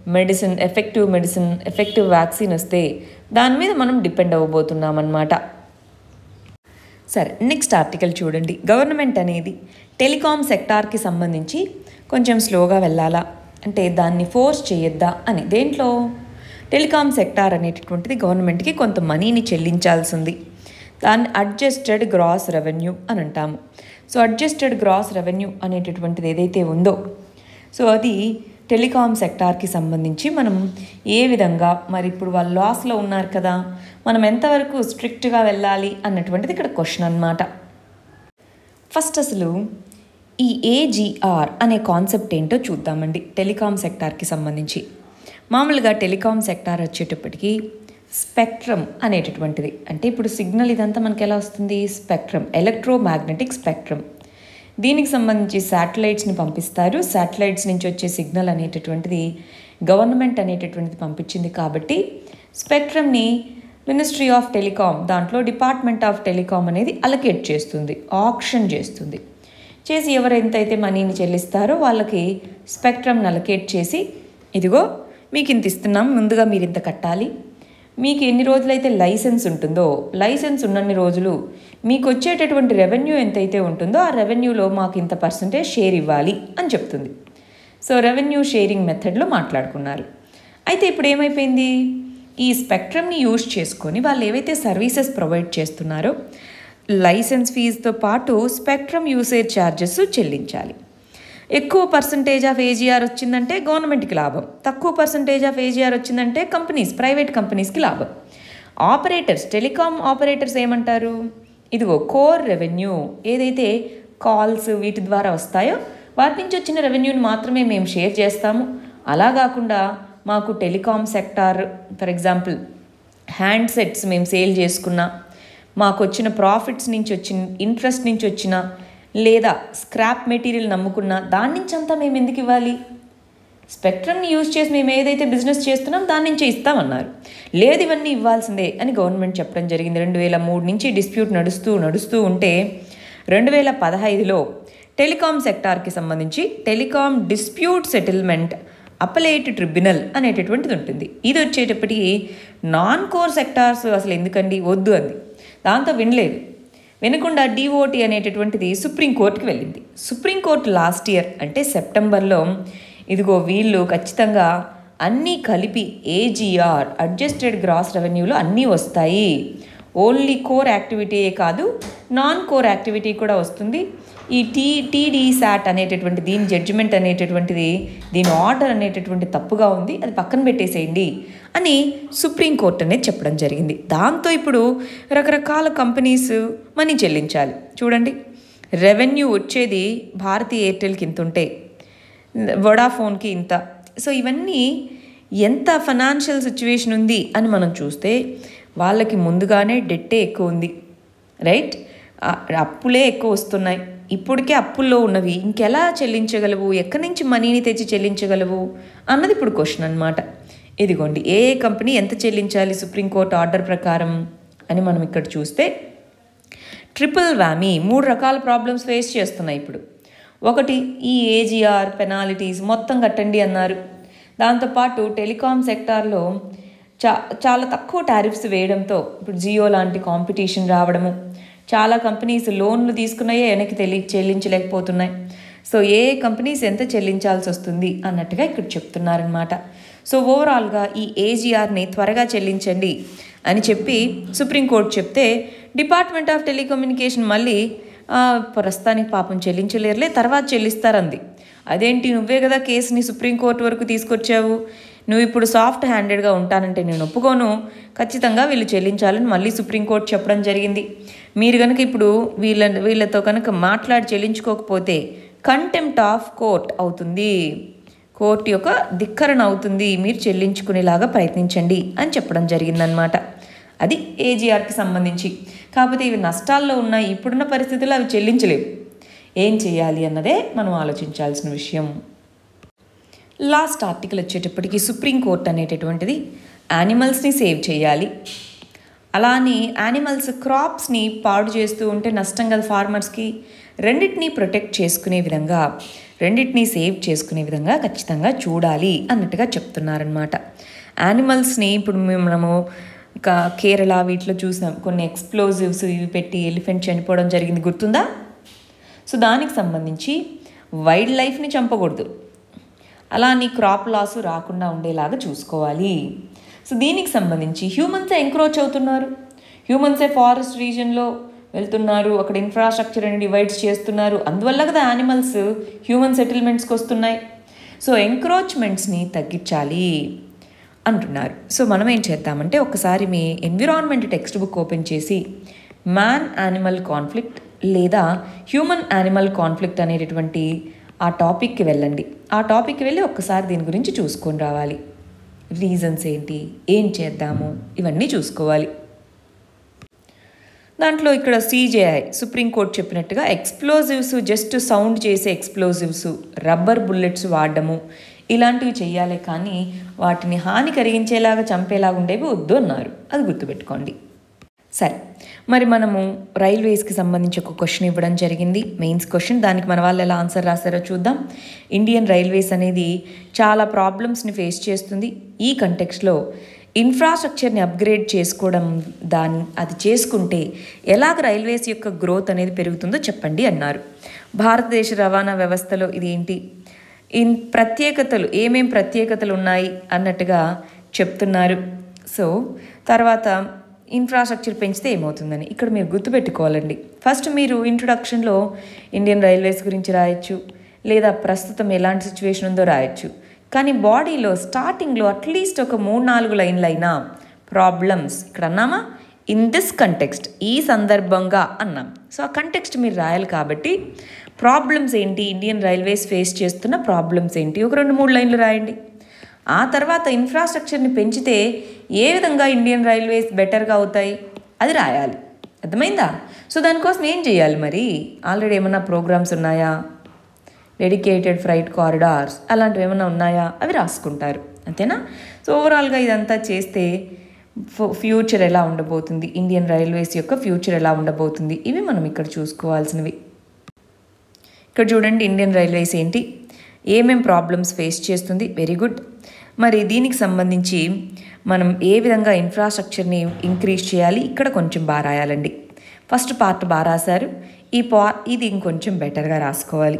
ఎఫెక్టివ్ వ్యాక్సిన్ వస్తే దాని మీద మనం డిపెండ్ అవ్వబోతున్నాం అన్నమాట. సరే, నెక్స్ట్ ఆర్టికల్ చూడండి. గవర్నమెంట్ అనేది టెలికాం సెక్టార్కి సంబంధించి కొంచెం స్లోగా వెళ్ళాలా అంటే దాన్ని ఫోర్స్ చేయొద్దా అని. దేంట్లో? టెలికాం సెక్టార్ అనేటటువంటిది గవర్నమెంట్కి కొంత మనీని చెల్లించాల్సి ఉంది. దాన్ని అడ్జస్టెడ్ గ్రాస్ రెవెన్యూ అని అంటాము. సో అడ్జస్టెడ్ గ్రాస్ రెవెన్యూ అనేటటువంటిది ఏదైతే ఉందో సో అది టెలికాం సెక్టార్కి సంబంధించి మనం ఏ విధంగా, మరి ఇప్పుడు వాళ్ళు లాస్లో ఉన్నారు కదా, మనం ఎంతవరకు స్ట్రిక్ట్గా వెళ్ళాలి అన్నటువంటిది ఇక్కడ క్వశ్చన్ అన్నమాట. ఫస్ట్ అసలు ఈ ఏజీఆర్ అనే కాన్సెప్ట్ ఏంటో చూద్దామండి. టెలికాం సెక్టార్కి సంబంధించి మామూలుగా టెలికాం సెక్టార్ వచ్చేటప్పటికి స్పెక్ట్రమ్ అనేటటువంటిది, అంటే ఇప్పుడు సిగ్నల్ ఇదంతా మనకి ఎలా వస్తుంది? Spectrum, electromagnetic spectrum. దీనికి సంబంధించి శాటిలైట్స్ని పంపిస్తారు. శాటిలైట్స్ నుంచి వచ్చే సిగ్నల్ అనేటటువంటిది గవర్నమెంట్ అనేటటువంటిది పంపించింది కాబట్టి స్పెక్ట్రమ్ని మినిస్ట్రీ ఆఫ్ టెలికాం దాంట్లో డిపార్ట్మెంట్ ఆఫ్ టెలికాం అనేది అలొకేట్ చేస్తుంది, ఆక్షన్ చేస్తుంది. చేసి ఎవరు ఎంతైతే మనీని చెల్లిస్తారో వాళ్ళకి స్పెక్ట్రమ్ని అలొకేట్ చేసి, ఇదిగో మీకు ఇంత ఇస్తున్నాం, ముందుగా మీరు ఇంత కట్టాలి, మీకు ఎన్ని రోజులైతే లైసెన్స్ ఉంటుందో లైసెన్స్ ఉన్నన్ని రోజులు మీకు వచ్చేటటువంటి రెవెన్యూ ఎంతైతే ఉంటుందో ఆ రెవెన్యూలో మాకు ఇంత పర్సంటేజ్ షేర్ ఇవ్వాలి అని చెప్తుంది. సో రెవెన్యూ షేరింగ్ మెథడ్లో మాట్లాడుకున్నారు. అయితే ఇప్పుడు ఏమైపోయింది? ఈ స్పెక్ట్రమ్ని యూజ్ చేసుకొని వాళ్ళు ఏవైతే సర్వీసెస్ ప్రొవైడ్ చేస్తున్నారో లైసెన్స్ ఫీజుతో పాటు స్పెక్ట్రమ్ యూసేజ్ ఛార్జెస్ చెల్లించాలి. ఎక్కువ పర్సంటేజ్ ఆఫ్ ఏజీఆర్ వచ్చిందంటే గవర్నమెంట్కి లాభం, తక్కువ పర్సంటేజ్ ఆఫ్ ఏజీఆర్ వచ్చిందంటే ప్రైవేట్ కంపెనీస్కి లాభం. ఆపరేటర్స్, టెలికాం ఆపరేటర్స్ ఏమంటారు? ఇదిగో కోర్ రెవెన్యూ ఏదైతే కాల్స్ వీటి ద్వారా వస్తాయో వాటి నుంచి వచ్చిన రెవెన్యూని మాత్రమే మేము షేర్ చేస్తాము. అలా కాకుండా మాకు telecom sector, for example handsets మేము సేల్ చేసుకున్నా, మాకు వచ్చిన ప్రాఫిట్స్ నుంచి వచ్చిన ఇంట్రెస్ట్ నుంచి వచ్చిన లేదా స్క్రాప్ మెటీరియల్ నమ్ముకున్న దాని నుంచి అంతా మేము ఎందుకు ఇవ్వాలి? స్పెక్ట్రమ్ని యూజ్ చేసి మేము ఏదైతే బిజినెస్ చేస్తున్నాం దాని నుంచే ఇస్తామన్నారు. లేదు, ఇవన్నీ ఇవ్వాల్సిందే అని గవర్నమెంట్ చెప్పడం జరిగింది. 2003 నుంచి డిస్ప్యూట్ నడుస్తూ ఉంటే 2015లో టెలికాం సెక్టార్కి సంబంధించి telecom dispute settlement appellate tribunal అనేటటువంటిది ఉంటుంది. ఇది వచ్చేటప్పటికి నాన్ కోర్ సెక్టార్స్ అసలు ఎందుకండి వద్దు అంది. దాంతో వినకుండా డిఓటి అనేటటువంటిది సుప్రీంకోర్టుకి వెళ్ళింది. సుప్రీంకోర్టు లాస్ట్ ఇయర్ అంటే సెప్టెంబర్లో ఇదిగో వీళ్ళు ఖచ్చితంగా అన్నీ కలిపి ఏజీఆర్ అడ్జస్టెడ్ గ్రాస్ రెవెన్యూలో అన్నీ వస్తాయి, ఓన్లీ కోర్ యాక్టివిటీయే కాదు నాన్ కోర్ యాక్టివిటీ కూడా వస్తుంది. ఈ టీడీ శాట్ అనేటటువంటి దీని జడ్జిమెంట్ అనేటటువంటిది, దీని ఆర్డర్ అనేటటువంటి తప్పుగా ఉంది, అది పక్కన పెట్టేసేయండి అని సుప్రీంకోర్టు అనేది చెప్పడం జరిగింది. దాంతో ఇప్పుడు రకరకాల కంపెనీస్ మనీ చెల్లించాలి. చూడండి, రెవెన్యూ వచ్చేది భారతీ ఎయిర్టెల్కి ఇంత ఉంటే వొడాఫోన్కి ఇంత. సో ఇవన్నీ ఎంత ఫైనాన్షియల్ సిచ్యువేషన్ ఉంది అని మనం చూస్తే వాళ్ళకి ముందుగానే డెట్టే ఎక్కువ ఉంది, రైట్? అప్పులే ఎక్కువ వస్తున్నాయి. ఇప్పటికే అప్పుల్లో ఉన్నవి ఇంకెలా చెల్లించగలవు, ఎక్కడి నుంచి మనీని తెచ్చి చెల్లించగలవు అన్నది ఇప్పుడు క్వశ్చన్ అనమాట. ఇదిగోండి, ఏ కంపెనీ ఎంత చెల్లించాలి సుప్రీంకోర్టు ఆర్డర్ ప్రకారం అని మనం ఇక్కడ చూస్తే ట్రిపుల్ వ్యామీ 3 రకాల ప్రాబ్లమ్స్ ఫేస్ చేస్తున్నాయి ఇప్పుడు. ఒకటి, ఈ ఏజీఆర్ పెనాల్టీస్ మొత్తం కట్టండి అన్నారు. దాంతోపాటు టెలికాం సెక్టార్లో చాలా తక్కువ టారిఫ్స్ వేయడంతో ఇప్పుడు జియో లాంటి కాంపిటీషన్ రావడము, చాలా కంపెనీస్ లోన్లు తీసుకున్నాయే వెనక్కి చెల్లించలేకపోతున్నాయి. సో ఏ కంపెనీస్ ఎంత చెల్లించాల్సి వస్తుంది అన్నట్టుగా ఇక్కడ చెప్తున్నారనమాట. సో ఓవరాల్గా ఈ ఏజీఆర్ని త్వరగా చెల్లించండి అని చెప్పి సుప్రీంకోర్టు చెప్తే డిపార్ట్మెంట్ ఆఫ్ టెలికమ్యూనికేషన్ మళ్ళీ ప్రస్తుతానికి పాపం చెల్లించలేరులే, తర్వాత చెల్లిస్తారంది. అదేంటి, నువ్వే కదా కేసుని సుప్రీంకోర్టు వరకు తీసుకొచ్చావు, నువ్వు ఇప్పుడు సాఫ్ట్ హ్యాండెడ్గా ఉంటానంటే నేను ఒప్పుకోను, ఖచ్చితంగా వీళ్ళు చెల్లించాలని మళ్ళీ సుప్రీంకోర్టు చెప్పడం జరిగింది. మీరు కనుక ఇప్పుడు వీళ్ళతో కనుక మాట్లాడి చెల్లించుకోకపోతే కంటెంప్ట్ ఆఫ్ కోర్ట్ అవుతుంది, కోర్టు యొక్క ధిక్కరణ అవుతుంది, మీరు చెల్లించుకునేలాగా ప్రయత్నించండి అని చెప్పడం జరిగిందనమాట. అది ఏజీఆర్కి సంబంధించి. కాకపోతే ఇవి నష్టాల్లో ఉన్నాయి, ఇప్పుడున్న పరిస్థితుల్లో అవి చెల్లించలేవు. ఏం చేయాలి అన్నదే మనం ఆలోచించాల్సిన విషయం. లాస్ట్ ఆర్టికల్ వచ్చేటప్పటికి సుప్రీంకోర్టు అనేటటువంటిది యానిమల్స్ని సేవ్ చేయాలి, అలానే యానిమల్స్ క్రాప్స్ని పాడు చేస్తూ ఉంటే నష్టం కదా ఫార్మర్స్కి, రెండింటినీ ప్రొటెక్ట్ చేసుకునే విధంగా, రెండింటినీ సేవ్ చేసుకునే విధంగా ఖచ్చితంగా చూడాలి అన్నట్టుగా చెప్తున్నారనమాట. యానిమల్స్ని ఇప్పుడు మనము కేరళ వీటిలో చూసాం, కొన్ని ఎక్స్ప్లోజివ్స్ ఇవి పెట్టి ఎలిఫెంట్ చనిపోవడం జరిగింది, గుర్తుందా? సో దానికి సంబంధించి వైల్డ్ లైఫ్ని చంపకూడదు, అలానే క్రాప్ లాస్ రాకుండా ఉండేలాగా చూసుకోవాలి. సో దీనికి సంబంధించి హ్యూమన్సే ఎంక్రోచ్ అవుతున్నారు, హ్యూమన్సే ఫారెస్ట్ రీజన్లో వెళ్తున్నారు, అక్కడ ఇన్ఫ్రాస్ట్రక్చర్ అని డివైడ్స్ చేస్తున్నారు, అందువల్ల కదా యానిమల్స్ హ్యూమన్ సెటిల్మెంట్స్కి వస్తున్నాయి. సో ఎంక్రోచ్మెంట్స్ని తగ్గించాలి అంటున్నారు. సో మనం ఏం చేద్దామంటే ఒకసారి మీ ఎన్విరాన్మెంట్ టెక్స్ట్ బుక్ ఓపెన్ చేసి మ్యాన్ యానిమల్ కాన్ఫ్లిక్ట్ లేదా హ్యూమన్ యానిమల్ కాన్ఫ్లిక్ట్ అనేటటువంటి ఆ టాపిక్కి వెళ్ళండి. ఆ టాపిక్కి వెళ్ళి ఒక్కసారి దీని గురించి చూసుకొని రావాలి, రీజన్స్ ఏంటి, ఏం చేద్దాము, ఇవన్నీ చూసుకోవాలి. దాంట్లో ఇక్కడ సిజేఐ సుప్రీంకోర్టు చెప్పినట్టుగా ఎక్స్ప్లోజివ్స్, జస్ట్ సౌండ్ చేసే ఎక్స్ప్లోజివ్స్, రబ్బర్ బుల్లెట్స్ వాడడము ఇలాంటివి చెయ్యాలి, కానీ వాటిని హాని కలిగించేలాగా చంపేలాగా ఉండేవి వద్దు అన్నారు, అది గుర్తుపెట్టుకోండి. సరే, మరి మనము రైల్వేస్కి సంబంధించి ఒక క్వశ్చన్ ఇవ్వడం జరిగింది, మెయిన్స్ క్వశ్చన్. దానికి మన వాళ్ళు ఎలా ఆన్సర్ రాస్తారో చూద్దాం. ఇండియన్ రైల్వేస్ అనేది చాలా ప్రాబ్లమ్స్ని ఫేస్ చేస్తుంది. ఈ కంటెక్స్ట్లో ఇన్ఫ్రాస్ట్రక్చర్ని అప్గ్రేడ్ చేసుకోవడం, అది చేసుకుంటే ఎలాగ రైల్వేస్ యొక్క గ్రోత్ అనేది పెరుగుతుందో చెప్పండి అన్నారు. భారతదేశ రవాణా వ్యవస్థలో ఇది ఏంటి, ప్రత్యేకతలు ఏమేం ప్రత్యేకతలు ఉన్నాయి అన్నట్టుగా చెప్తున్నారు. సో తర్వాత ఇన్ఫ్రాస్ట్రక్చర్ పెంచితే ఏమవుతుందని ఇక్కడ మీరు గుర్తుపెట్టుకోవాలండి. ఫస్ట్ మీరు ఇంట్రొడక్షన్లో ఇండియన్ రైల్వేస్ గురించి రాయొచ్చు, లేదా ప్రస్తుతం ఎలాంటి సిచ్యువేషన్ ఉందో రాయొచ్చు, కానీ బాడీలో స్టార్టింగ్లో అట్లీస్ట్ ఒక 3-4 లైన్లు అయినా ప్రాబ్లమ్స్ ఇక్కడ అన్నామా, ఇన్ దిస్ కంటెక్స్ట్, ఈ సందర్భంగా అన్నాం. సో ఆ కంటెక్స్ట్ మీరు రాయాలి. కాబట్టి ప్రాబ్లమ్స్ ఏంటి, ఇండియన్ రైల్వేస్ ఫేస్ చేస్తున్న ప్రాబ్లమ్స్ ఏంటి, ఒక 2-3 లైన్లు రాయండి. ఆ తర్వాత ఇన్ఫ్రాస్ట్రక్చర్ని పెంచితే ఏ విధంగా ఇండియన్ రైల్వేస్ బెటర్గా అవుతాయి అది రాయాలి. అర్థమైందా? సో దానికోసం ఏం చేయాలి మరి, ఆల్రెడీ ఏమన్నా ప్రోగ్రామ్స్ ఉన్నాయా, డెడికేటెడ్ ఫ్రైట్ కారిడార్స్ అలాంటివి ఏమైనా ఉన్నాయా, అవి రాసుకుంటారు, అంతేనా? సో ఓవరాల్గా ఇదంతా చేస్తే ఫ్యూచర్ ఎలా ఉండబోతుంది, ఇండియన్ రైల్వేస్ యొక్క ఫ్యూచర్ ఎలా ఉండబోతుంది, ఇవి మనం ఇక్కడ చూసుకోవాల్సినవి. ఇక్కడ చూడండి, ఇండియన్ రైల్వేస్ ఏంటి, ఏమేం ప్రాబ్లమ్స్ ఫేస్ చేస్తుంది, వెరీ గుడ్. మరి దీనికి సంబంధించి మనం ఏ విధంగా ఇన్ఫ్రాస్ట్రక్చర్ని ఇంక్రీజ్ చేయాలి, ఇక్కడ కొంచెం బాగా రాయాలండి. ఫస్ట్ పార్ట్ బాగా రాశారు, ఇది ఇంకొంచెం బెటర్గా రాసుకోవాలి.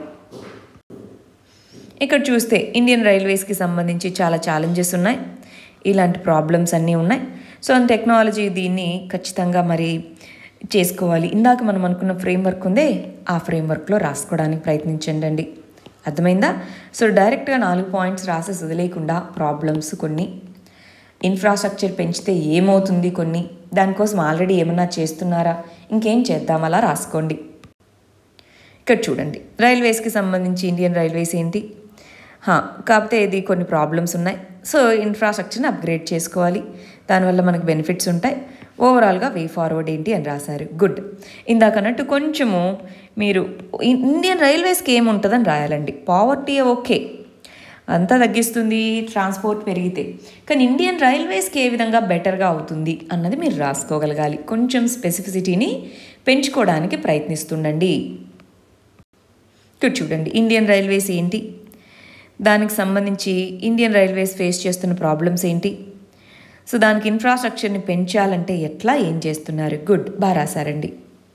ఇక్కడ చూస్తే ఇండియన్ రైల్వేస్కి సంబంధించి చాలా ఛాలెంజెస్ ఉన్నాయి, ఇలాంటి ప్రాబ్లమ్స్ అన్నీ ఉన్నాయి. సో టెక్నాలజీ దీన్ని ఖచ్చితంగా మరి చేసుకోవాలి. ఇందాక మనం అనుకున్న ఫ్రేమ్వర్క్ ఉందే, ఆ ఫ్రేమ్వర్క్లో రాసుకోవడానికి ప్రయత్నించండి. అర్థమైందా? సో డైరెక్ట్గా 4 పాయింట్స్ రాసేసి వదిలేయకుండా ప్రాబ్లమ్స్ కొన్ని, ఇన్ఫ్రాస్ట్రక్చర్ పెంచితే ఏమవుతుంది కొన్ని, దానికోసం ఆల్రెడీ ఏమన్నా చేస్తున్నారా, ఇంకేం చేద్దాం, అలా రాసుకోండి. ఇక్కడ చూడండి, రైల్వేస్కి సంబంధించి ఇండియన్ రైల్వేస్ ఏంటి, కాకపోతే ఇది కొన్ని ప్రాబ్లమ్స్ ఉన్నాయి. సో ఇన్ఫ్రాస్ట్రక్చర్ని అప్గ్రేడ్ చేసుకోవాలి, దానివల్ల మనకు బెనిఫిట్స్ ఉంటాయి. ఓవరాల్గా వే ఫార్వర్డ్ ఏంటి అని రాశారు. గుడ్. ఇందాకన్నట్టు కొంచెము మీరు ఇండియన్ రైల్వేస్కి ఏముంటుందని రాయాలండి. పావర్టీ ఓకే, అంతా తగ్గిస్తుంది ట్రాన్స్పోర్ట్ పెరిగితే, కానీ ఇండియన్ రైల్వేస్కి ఏ విధంగా బెటర్గా అవుతుంది అన్నది మీరు రాసుకోగలగాలి. కొంచెం స్పెసిఫిసిటీని పెంచుకోవడానికి ప్రయత్నిస్తుండండి. ఇక్కడ చూడండి, ఇండియన్ రైల్వేస్ ఏంటి, దానికి సంబంధించి ఇండియన్ రైల్వేస్ ఫేస్ చేస్తున్న ప్రాబ్లమ్స్ ఏంటి, సో దానికి ఇన్ఫ్రాస్ట్రక్చర్ని పెంచాలంటే ఎట్లా, ఏం చేస్తున్నారు. గుడ్, బాగా రాశారండి.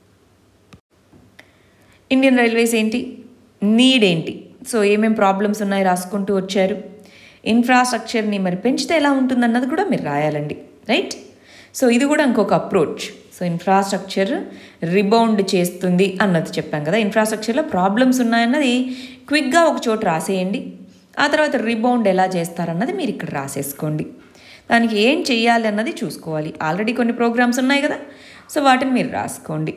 ఇండియన్ రైల్వేస్ ఏంటి, నీడ్ ఏంటి, సో ఏమేం ప్రాబ్లమ్స్ ఉన్నాయి రాసుకుంటూ వచ్చారు. ఇన్ఫ్రాస్ట్రక్చర్ని మరి పెంచితే ఎలా ఉంటుందన్నది కూడా మీరు రాయాలండి. రైట్. సో ఇది కూడా ఇంకొక అప్రోచ్. సో ఇన్ఫ్రాస్ట్రక్చర్ రిబౌండ్ చేస్తుంది అన్నది చెప్పాం కదా. ఇన్ఫ్రాస్ట్రక్చర్లో ప్రాబ్లమ్స్ ఉన్నాయన్నది క్విక్గా ఒక చోట రాసేయండి. ఆ తర్వాత రిబౌండ్ ఎలా చేస్తారన్నది మీరు ఇక్కడ రాసేసుకోండి. దానికి ఏం చెయ్యాలి అన్నది చూసుకోవాలి. ఆల్రెడీ కొన్ని ప్రోగ్రామ్స్ ఉన్నాయి కదా, సో వాటిని మీరు రాసుకోండి.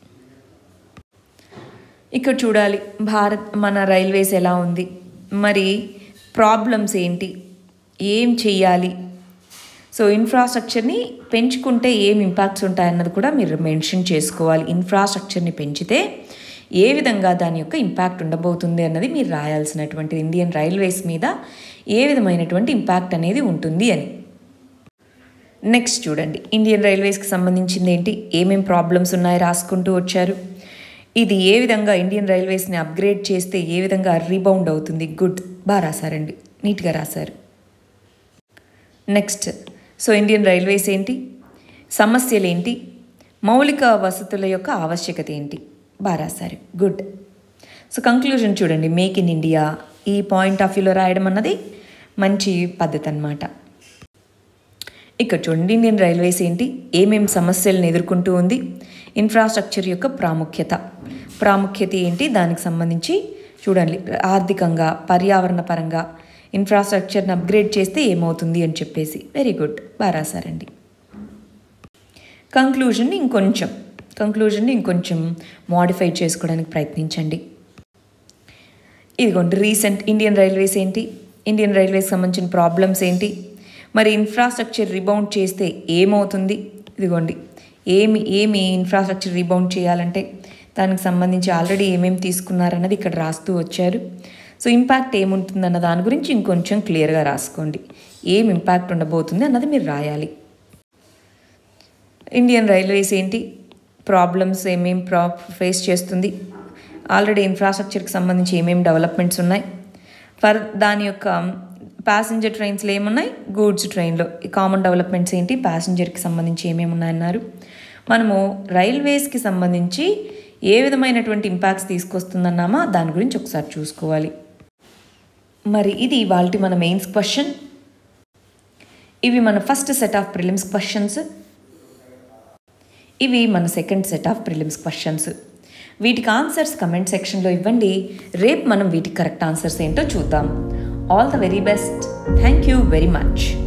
ఇక్కడ చూడాలి మన రైల్వేస్ ఎలా ఉంది, మరి ప్రాబ్లమ్స్ ఏంటి, ఏం చెయ్యాలి, సో ఇన్ఫ్రాస్ట్రక్చర్ని పెంచుకుంటే ఏం ఇంపాక్ట్స్ ఉంటాయన్నది కూడా మీరు మెన్షన్ చేసుకోవాలి. ఇన్ఫ్రాస్ట్రక్చర్ని పెంచితే ఏ విధంగా దాని యొక్క ఇంపాక్ట్ ఉండబోతుంది అన్నది మీరు రాయాల్సినటువంటిది. ఇండియన్ రైల్వేస్ మీద ఏ విధమైనటువంటి ఇంపాక్ట్ అనేది ఉంటుంది అని. నెక్స్ట్ చూడండి, ఇండియన్ రైల్వేస్కి సంబంధించింది ఏంటి, ఏమేం ప్రాబ్లమ్స్ ఉన్నాయో రాసుకుంటూ వచ్చారు. ఇది ఏ విధంగా ఇండియన్ రైల్వేస్ని అప్గ్రేడ్ చేస్తే ఏ విధంగా రీబౌండ్ అవుతుంది. గుడ్, బాగా రాశారండి, నీట్గా రాశారు. నెక్స్ట్, సో ఇండియన్ రైల్వేస్ ఏంటి, సమస్యలు ఏంటి, మౌలిక వసతుల యొక్క ఆవశ్యకత ఏంటి, బాగా రాశారు. గుడ్. సో కంక్లూజన్ చూడండి, మేక్ ఇన్ ఇండియా ఈ పాయింట్ ఆఫ్ వ్యూలో రాయడం అన్నది మంచి పద్ధతి అన్నమాట. ఇక్కడ చూడండి, ఇండియన్ రైల్వేస్ ఏంటి, ఏమేం సమస్యలను ఎదుర్కొంటూ ఉంది, ఇన్ఫ్రాస్ట్రక్చర్ యొక్క ప్రాముఖ్యత ఏంటి, దానికి సంబంధించి చూడండి. ఆర్థికంగా, పర్యావరణ పరంగా ఇన్ఫ్రాస్ట్రక్చర్ని అప్గ్రేడ్ చేస్తే ఏమవుతుంది అని చెప్పేసి. వెరీ గుడ్, బాగా రాశారండి. కంక్లూజన్ని ఇంకొంచెం మోడిఫై చేసుకోవడానికి ప్రయత్నించండి. ఇదిగోండి, రీసెంట్ ఇండియన్ రైల్వేస్ ఏంటి, ఇండియన్ రైల్వేస్కి సంబంధించిన ప్రాబ్లమ్స్ ఏంటి, మరి ఇన్ఫ్రాస్ట్రక్చర్ రీబౌండ్ చేస్తే ఏమవుతుంది. ఇదిగోండి, ఏమి ఇన్ఫ్రాస్ట్రక్చర్ రీబౌండ్ చేయాలంటే దానికి సంబంధించి ఆల్రెడీ ఏమేమి తీసుకున్నారన్నది ఇక్కడ రాస్తూ వచ్చారు. సో ఇంపాక్ట్ ఏముంటుందన్న దాని గురించి ఇంకొంచెం క్లియర్గా రాసుకోండి. ఏం ఇంపాక్ట్ ఉండబోతుంది అన్నది మీరు రాయాలి. ఇండియన్ రైల్వేస్ ఏంటి, ప్రాబ్లమ్స్ ఏమేం ఫేస్ చేస్తుంది, ఆల్రెడీ ఇన్ఫ్రాస్ట్రక్చర్కి సంబంధించి ఏమేమి డెవలప్మెంట్స్ ఉన్నాయి, దాని యొక్క ప్యాసింజర్ ట్రైన్స్లో ఏమున్నాయి, గూడ్స్ ట్రైన్లో కామన్ డెవలప్మెంట్స్ ఏంటి, ప్యాసింజర్కి సంబంధించి ఏమేమి ఉన్నాయన్నారు. మనము రైల్వేస్కి సంబంధించి ఏ విధమైనటువంటి ఇంపాక్ట్స్ తీసుకొస్తుందన్నామా దాని గురించి ఒకసారి చూసుకోవాలి. మరి ఇది ఇవాల్టి మన మెయిన్స్ క్వశ్చన్. ఇవి మన first set of prelims questions, ఇవి మన second set of prelims questions. వీటికి ఆన్సర్స్ కమెంట్ సెక్షన్లో ఇవ్వండి. రేపు మనం వీటికి కరెక్ట్ ఆన్సర్స్ ఏంటో చూద్దాం. All the very best. Thank you very much.